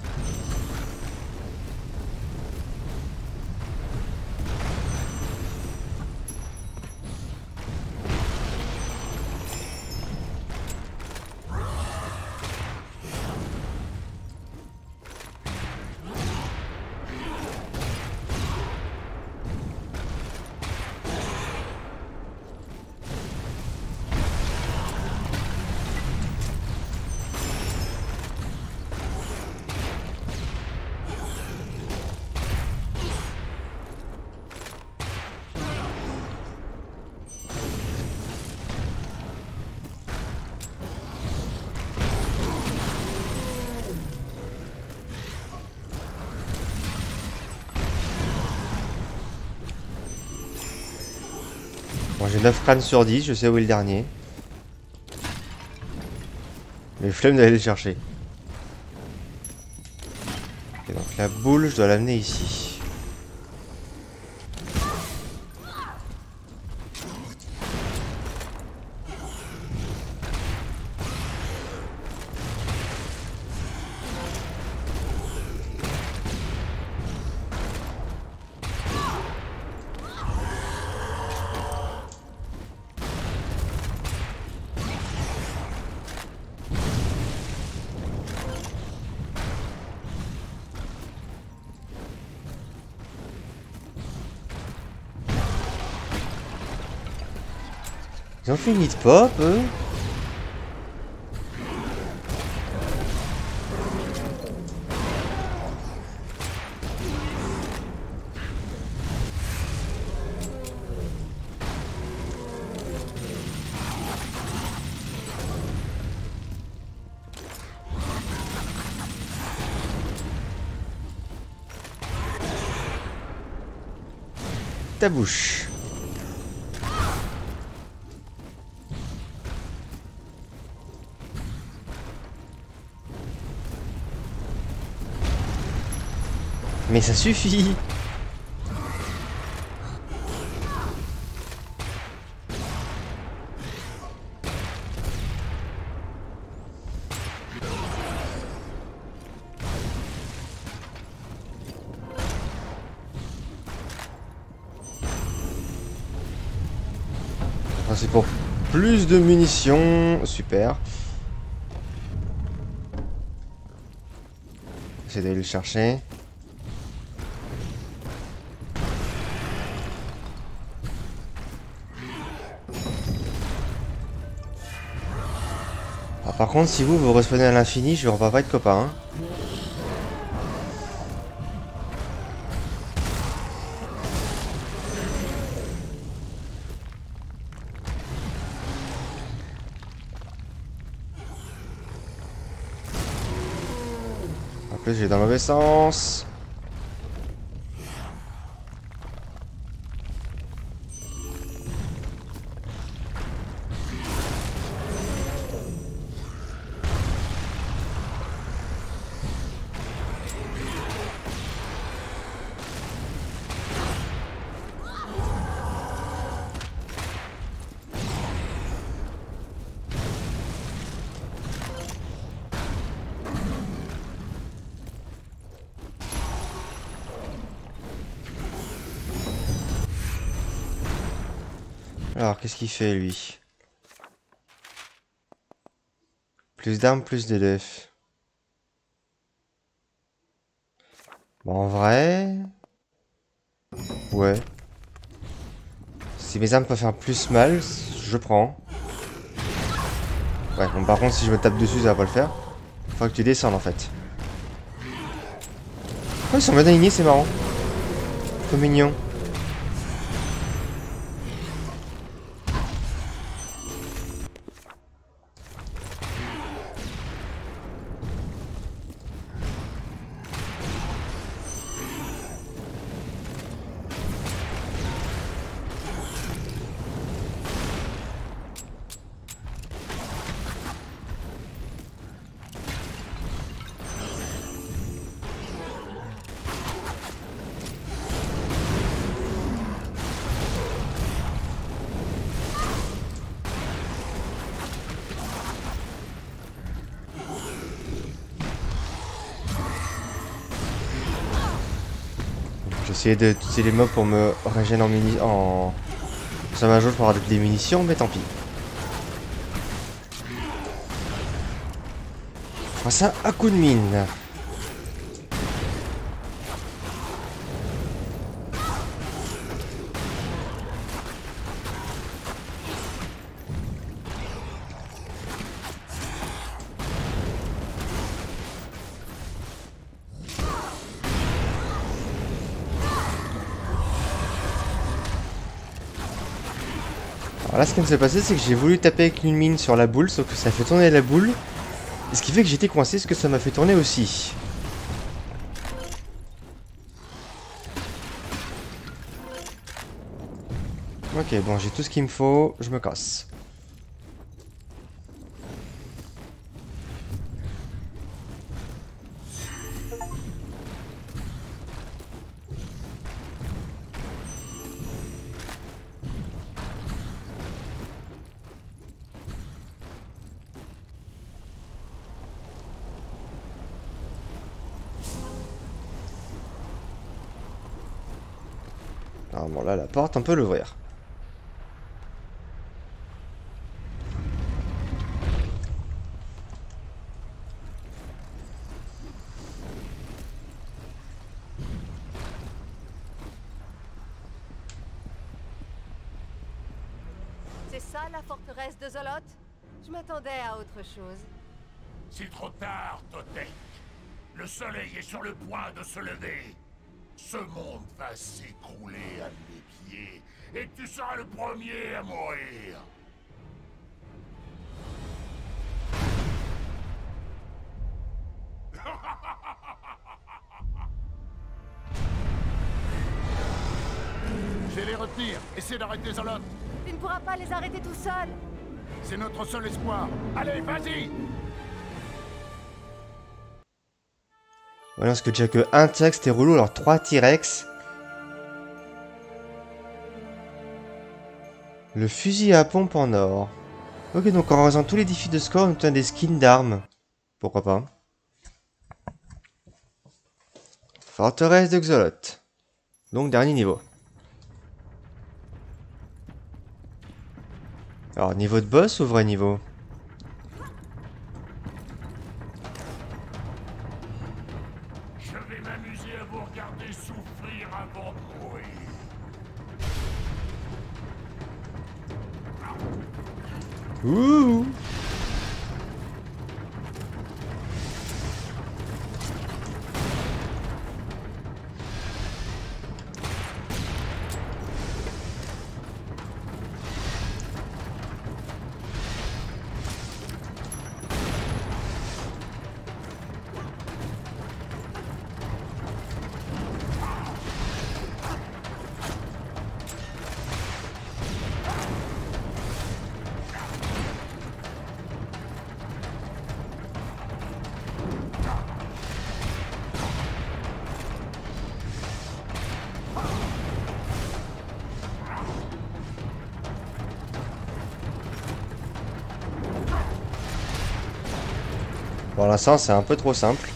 Bon, j'ai neuf crânes sur dix, je sais où est le dernier. Mais flemme d'aller le chercher. Ok, donc la boule, je dois l'amener ici. Ils ont fini de pop, eux. Ta bouche. Mais ça suffit. C'est pour plus de munitions. Super. J'essaie d'aller le chercher. Ah, par contre, si vous vous respawnez à l'infini, je ne vais pas être copain. Hein. En plus, j'ai dans le mauvais sens. Alors, qu'est-ce qu'il fait, lui? Plus d'armes, plus de def. Bon, en vrai... Ouais. Si mes armes peuvent faire plus mal, je prends. Ouais, bon, par contre, si je me tape dessus, ça va pas le faire. Faut que tu descendes, en fait. Oh, ils sont bien alignés, c'est marrant. Trop mignon. essayer de tuer les mobs pour me régénérer en mini... en... sur ma jauge pour avoir des munitions, mais tant pis. On fera ça à coup de mine. Alors là, ce qui me s'est passé, c'est que j'ai voulu taper avec une mine sur la boule, sauf que ça a fait tourner la boule. Ce qui fait que j'étais coincé, ce que ça m'a fait tourner aussi. Ok, bon, j'ai tout ce qu'il me faut, je me casse. Alors bon, là, la porte, on peut l'ouvrir. C'est ça la forteresse de Zoloth? Je m'attendais à autre chose. C'est trop tard, Totek. Le soleil est sur le point de se lever. Ce monde va s'écrouler à mes pieds, et tu seras le premier à mourir. Je vais les retenir. Essaie d'arrêter Zoloth. Tu ne pourras pas les arrêter tout seul. C'est notre seul espoir. Allez, vas-y. Voilà, parce que déjà que un T-Rex c'était relou, alors trois T-Rex. Le fusil à pompe en or. Ok, donc en raison de tous les défis de score, on obtient des skins d'armes. Pourquoi pas. Forteresse de Xoloth. Donc dernier niveau. Alors niveau de boss ou vrai niveau? Je vais m'amuser à vous regarder souffrir avant de mourir. Ouh. Pour l'instant, c'est un peu trop simple.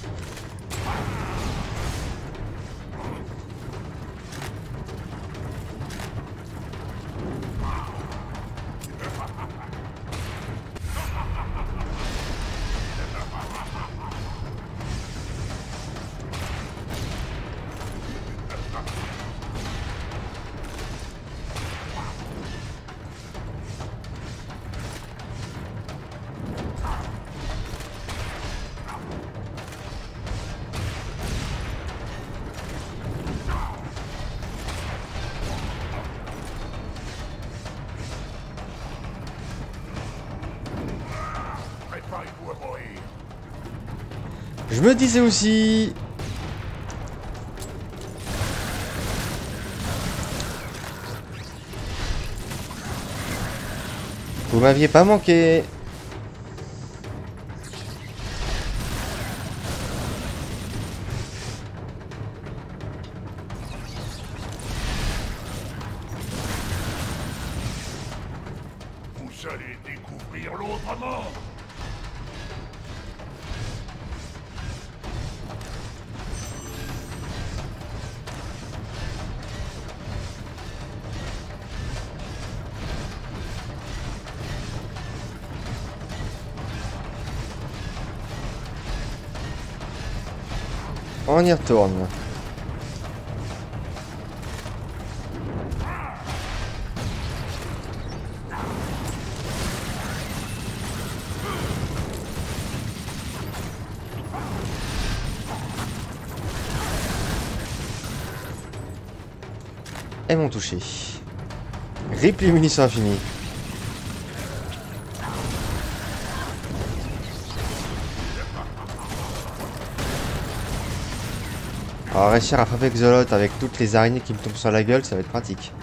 Préparez-vous à mourir. Je me disais aussi. Vous m'aviez pas manqué. Vous allez découvrir l'autre monde. On y retourne. Elles m'ont touché. Rip les munitions infinies. Alors réussir à frapper Xolot avec toutes les araignées qui me tombent sur la gueule, ça va être pratique.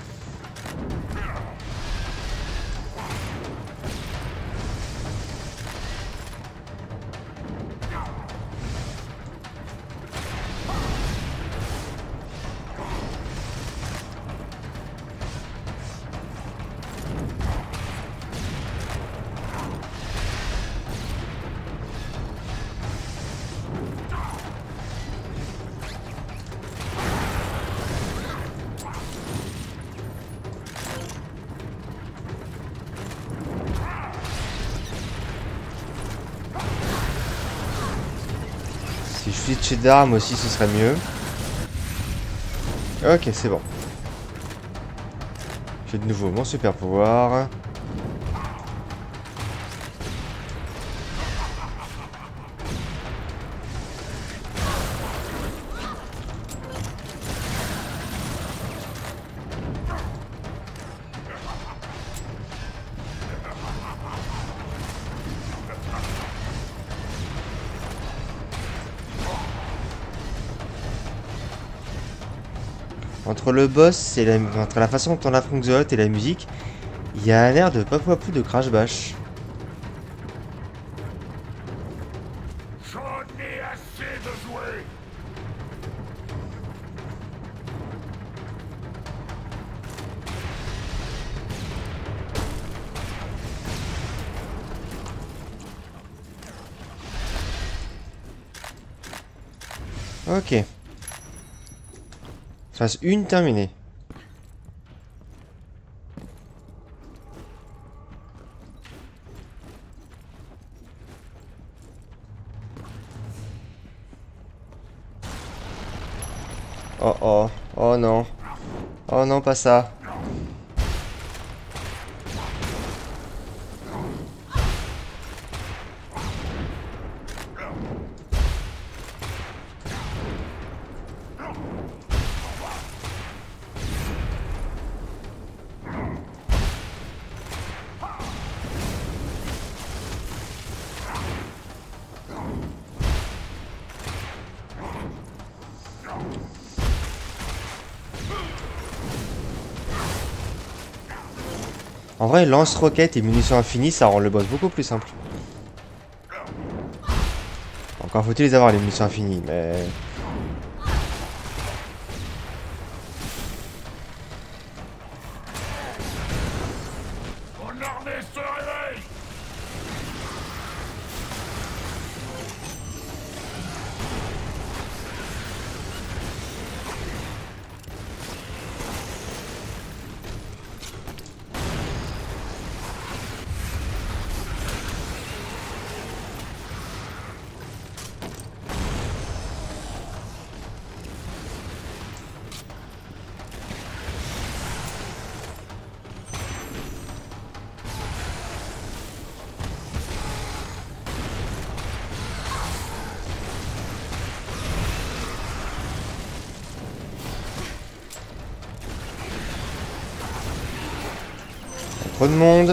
Si je switchais d'armes aussi, ce serait mieux. Ok, c'est bon. J'ai de nouveau mon super pouvoir. Entre le boss et la, entre la façon dont on affronte Xolot et la musique, il y a un air de papouapou de Crash Bash. J'en ai assez de jouer. Ok. Phase une terminée. Oh oh, oh non. Oh non, pas ça. En vrai, lance-roquette et munitions infinies, ça rend le boss beaucoup plus simple. Encore faut-il les avoir, les munitions infinies, mais... Mon armée se réveille. Trop de monde.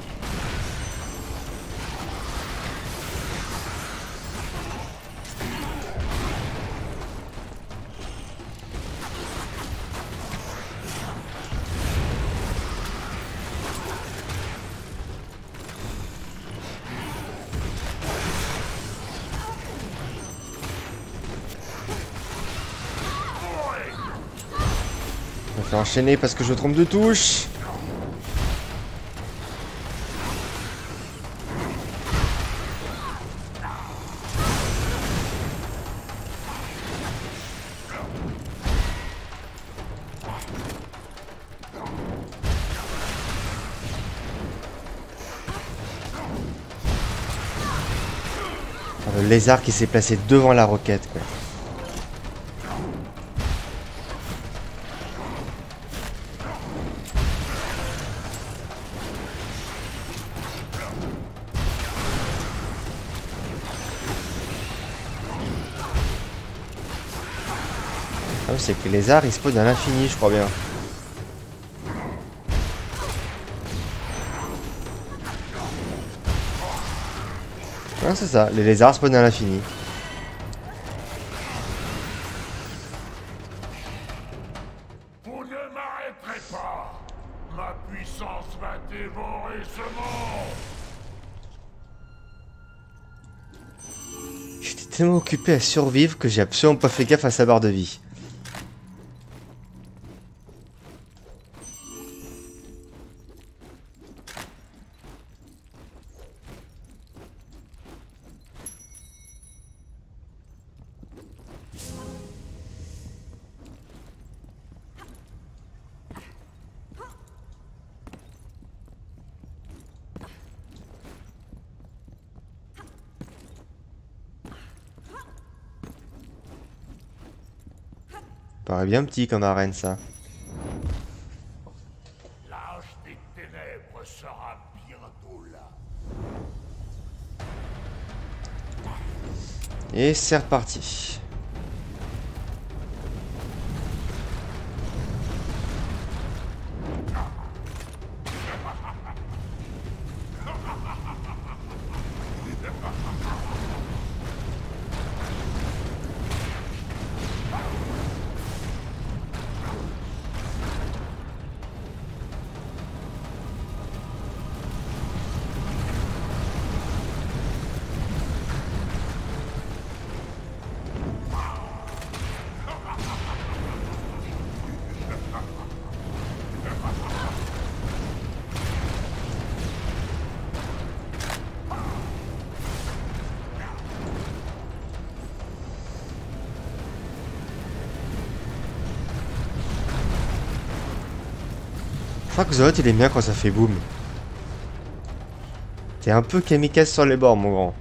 Je vais faire enchaîner parce que je trompe de touche. Le lézard qui s'est placé devant la roquette, quoi. Ah, c'est que les lézards ils spawnent à l'infini, je crois bien. Ah, c'est ça, les lézards spawnent à l'infini. Vous ne m'arrêterez pas. Ma puissance va dévorer ce monde. J'étais tellement occupé à survivre que j'ai absolument pas fait gaffe à sa barre de vie. Paraît bien petit comme arène ça. L'âge des ténèbres sera bientôt là. Et c'est reparti. Je crois que Zolot il aime bien quand ça fait boum. T'es un peu kamikaze sur les bords mon grand.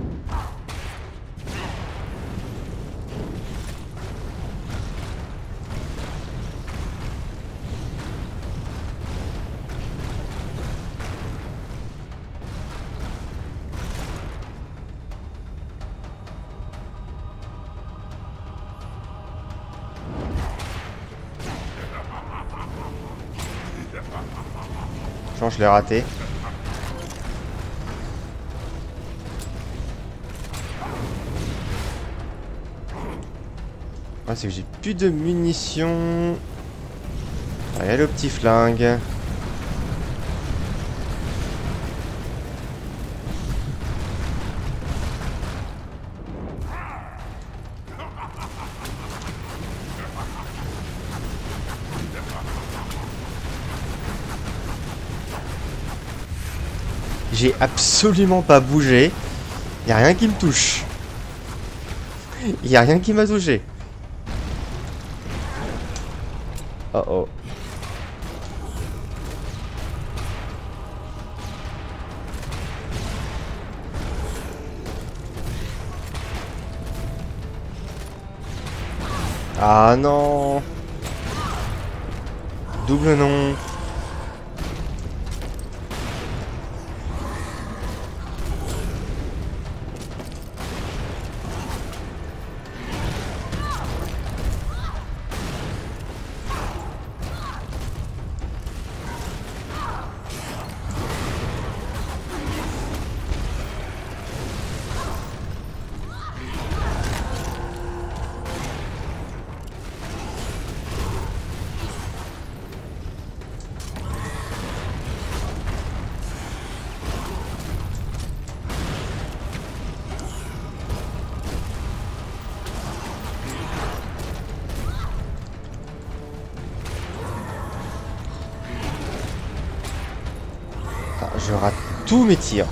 Je l'ai raté. Ah, c'est que j'ai plus de munitions. Allez, le petit flingue. J'ai absolument pas bougé. Y a rien qui me touche. Y a rien qui m'a touché. Oh oh. Ah non. Double non. Je rate tous mes tirs.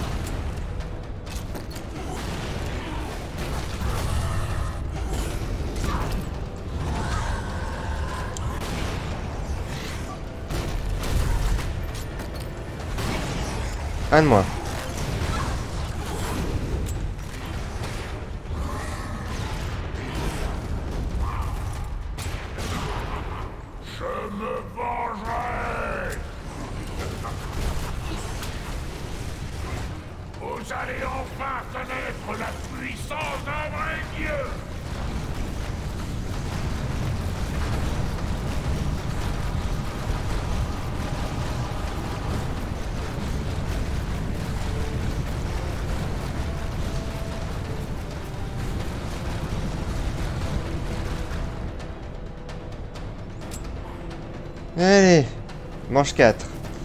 Un de moins. Je me vengerai. Vous allez enfin connaître la puissance d'un vrai dieu. Allez, manche quatre.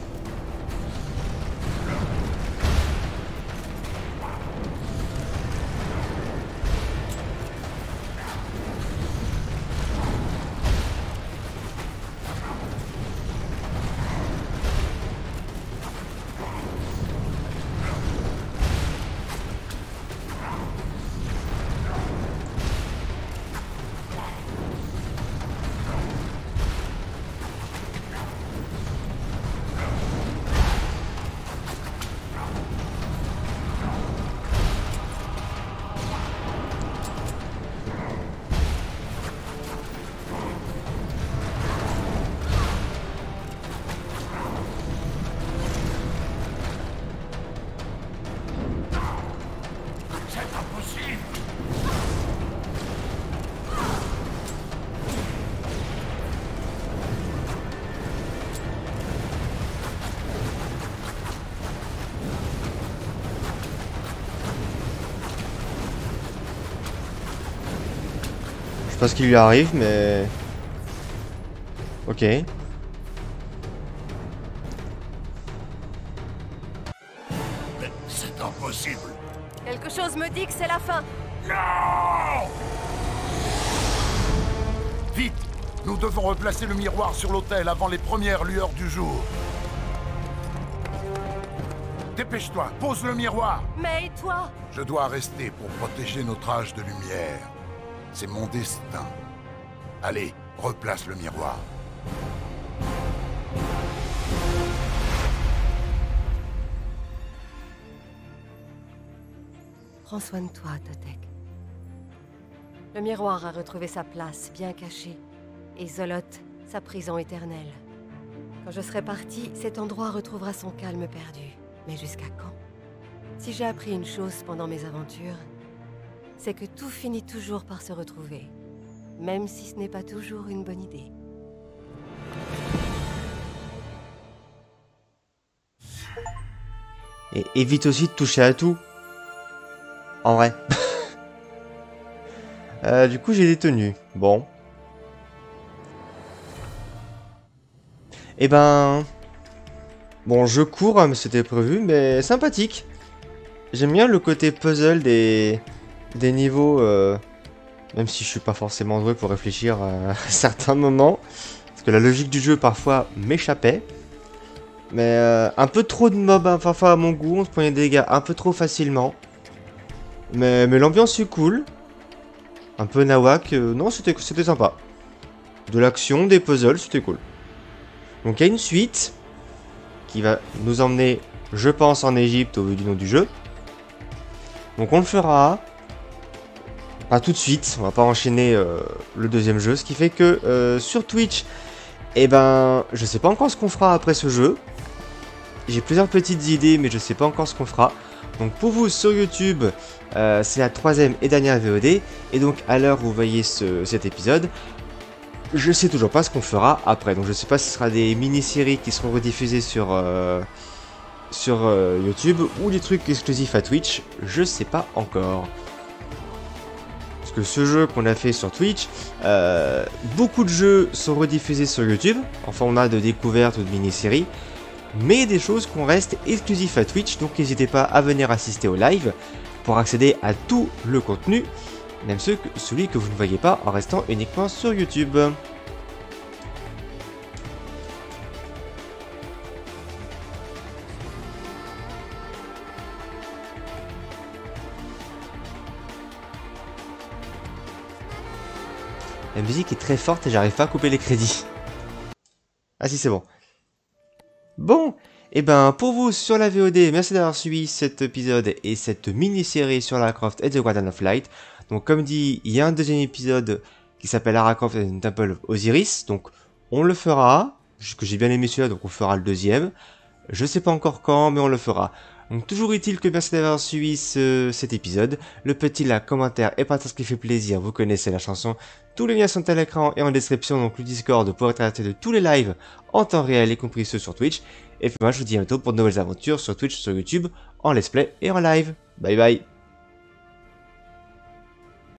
Je sais pas ce qui lui arrive, mais... Ok. Mais c'est impossible. Quelque chose me dit que c'est la fin. Non! Vite! Nous devons replacer le miroir sur l'autel avant les premières lueurs du jour. Dépêche-toi, pose le miroir. Mais et toi? Je dois rester pour protéger notre âge de lumière. C'est mon destin. Allez, replace le miroir. Prends soin de toi, Totek. Le miroir a retrouvé sa place, bien cachée. Et Zoloth, sa prison éternelle. Quand je serai parti, cet endroit retrouvera son calme perdu. Mais jusqu'à quand? Si j'ai appris une chose pendant mes aventures, c'est que tout finit toujours par se retrouver. Même si ce n'est pas toujours une bonne idée. Et évite aussi de toucher à tout. En vrai. euh, du coup, j'ai des tenues. Bon. Eh ben... Bon, je cours, hein, mais c'était prévu, mais sympathique. J'aime bien le côté puzzle des, des niveaux, euh... même si je suis pas forcément doué pour réfléchir à certains moments. Parce que la logique du jeu, parfois, m'échappait. Mais euh, un peu trop de mobs, hein, parfois à mon goût, on se prenait des dégâts un peu trop facilement. Mais, mais l'ambiance est cool. Un peu nawak, euh, non, c'était sympa. De l'action, des puzzles, c'était cool. Donc il y a une suite qui va nous emmener, je pense, en Égypte au vu du nom du jeu. Donc on le fera. Pas tout de suite, on va pas enchaîner euh, le deuxième jeu. Ce qui fait que euh, sur Twitch, eh ben, je sais pas encore ce qu'on fera après ce jeu. J'ai plusieurs petites idées, mais je sais pas encore ce qu'on fera. Donc pour vous sur YouTube, euh, c'est la troisième et dernière V O D. Et donc à l'heure où vous voyez ce, cet épisode, je sais toujours pas ce qu'on fera après. Donc je sais pas si ce sera des mini-séries qui seront rediffusées sur, euh, sur euh, YouTube ou des trucs exclusifs à Twitch. Je sais pas encore. Parce que ce jeu qu'on a fait sur Twitch, euh, beaucoup de jeux sont rediffusés sur YouTube en format de découverte ou de mini-série. Mais des choses qu'on reste exclusifs à Twitch, donc n'hésitez pas à venir assister au live pour accéder à tout le contenu, même ceux que, celui que vous ne voyez pas en restant uniquement sur YouTube. La musique est très forte et j'arrive pas à couper les crédits. Ah si, c'est bon. Bon, et ben pour vous sur la V O D, merci d'avoir suivi cet épisode et cette mini-série sur Lara Croft et The Guardian of Light. Donc comme dit, il y a un deuxième épisode qui s'appelle Lara Croft and the Temple of Osiris. Donc on le fera, que j'ai bien aimé celui-là, donc on fera le deuxième. Je sais pas encore quand, mais on le fera. Donc toujours utile que merci d'avoir suivi ce, cet épisode. Le petit like, commentaire et partage qui fait plaisir, vous connaissez la chanson. Tous les liens sont à l'écran et en description, donc le Discord pour être traité de tous les lives en temps réel, y compris ceux sur Twitch. Et puis moi je vous dis à bientôt pour de nouvelles aventures sur Twitch, sur YouTube, en let's play et en live. Bye bye.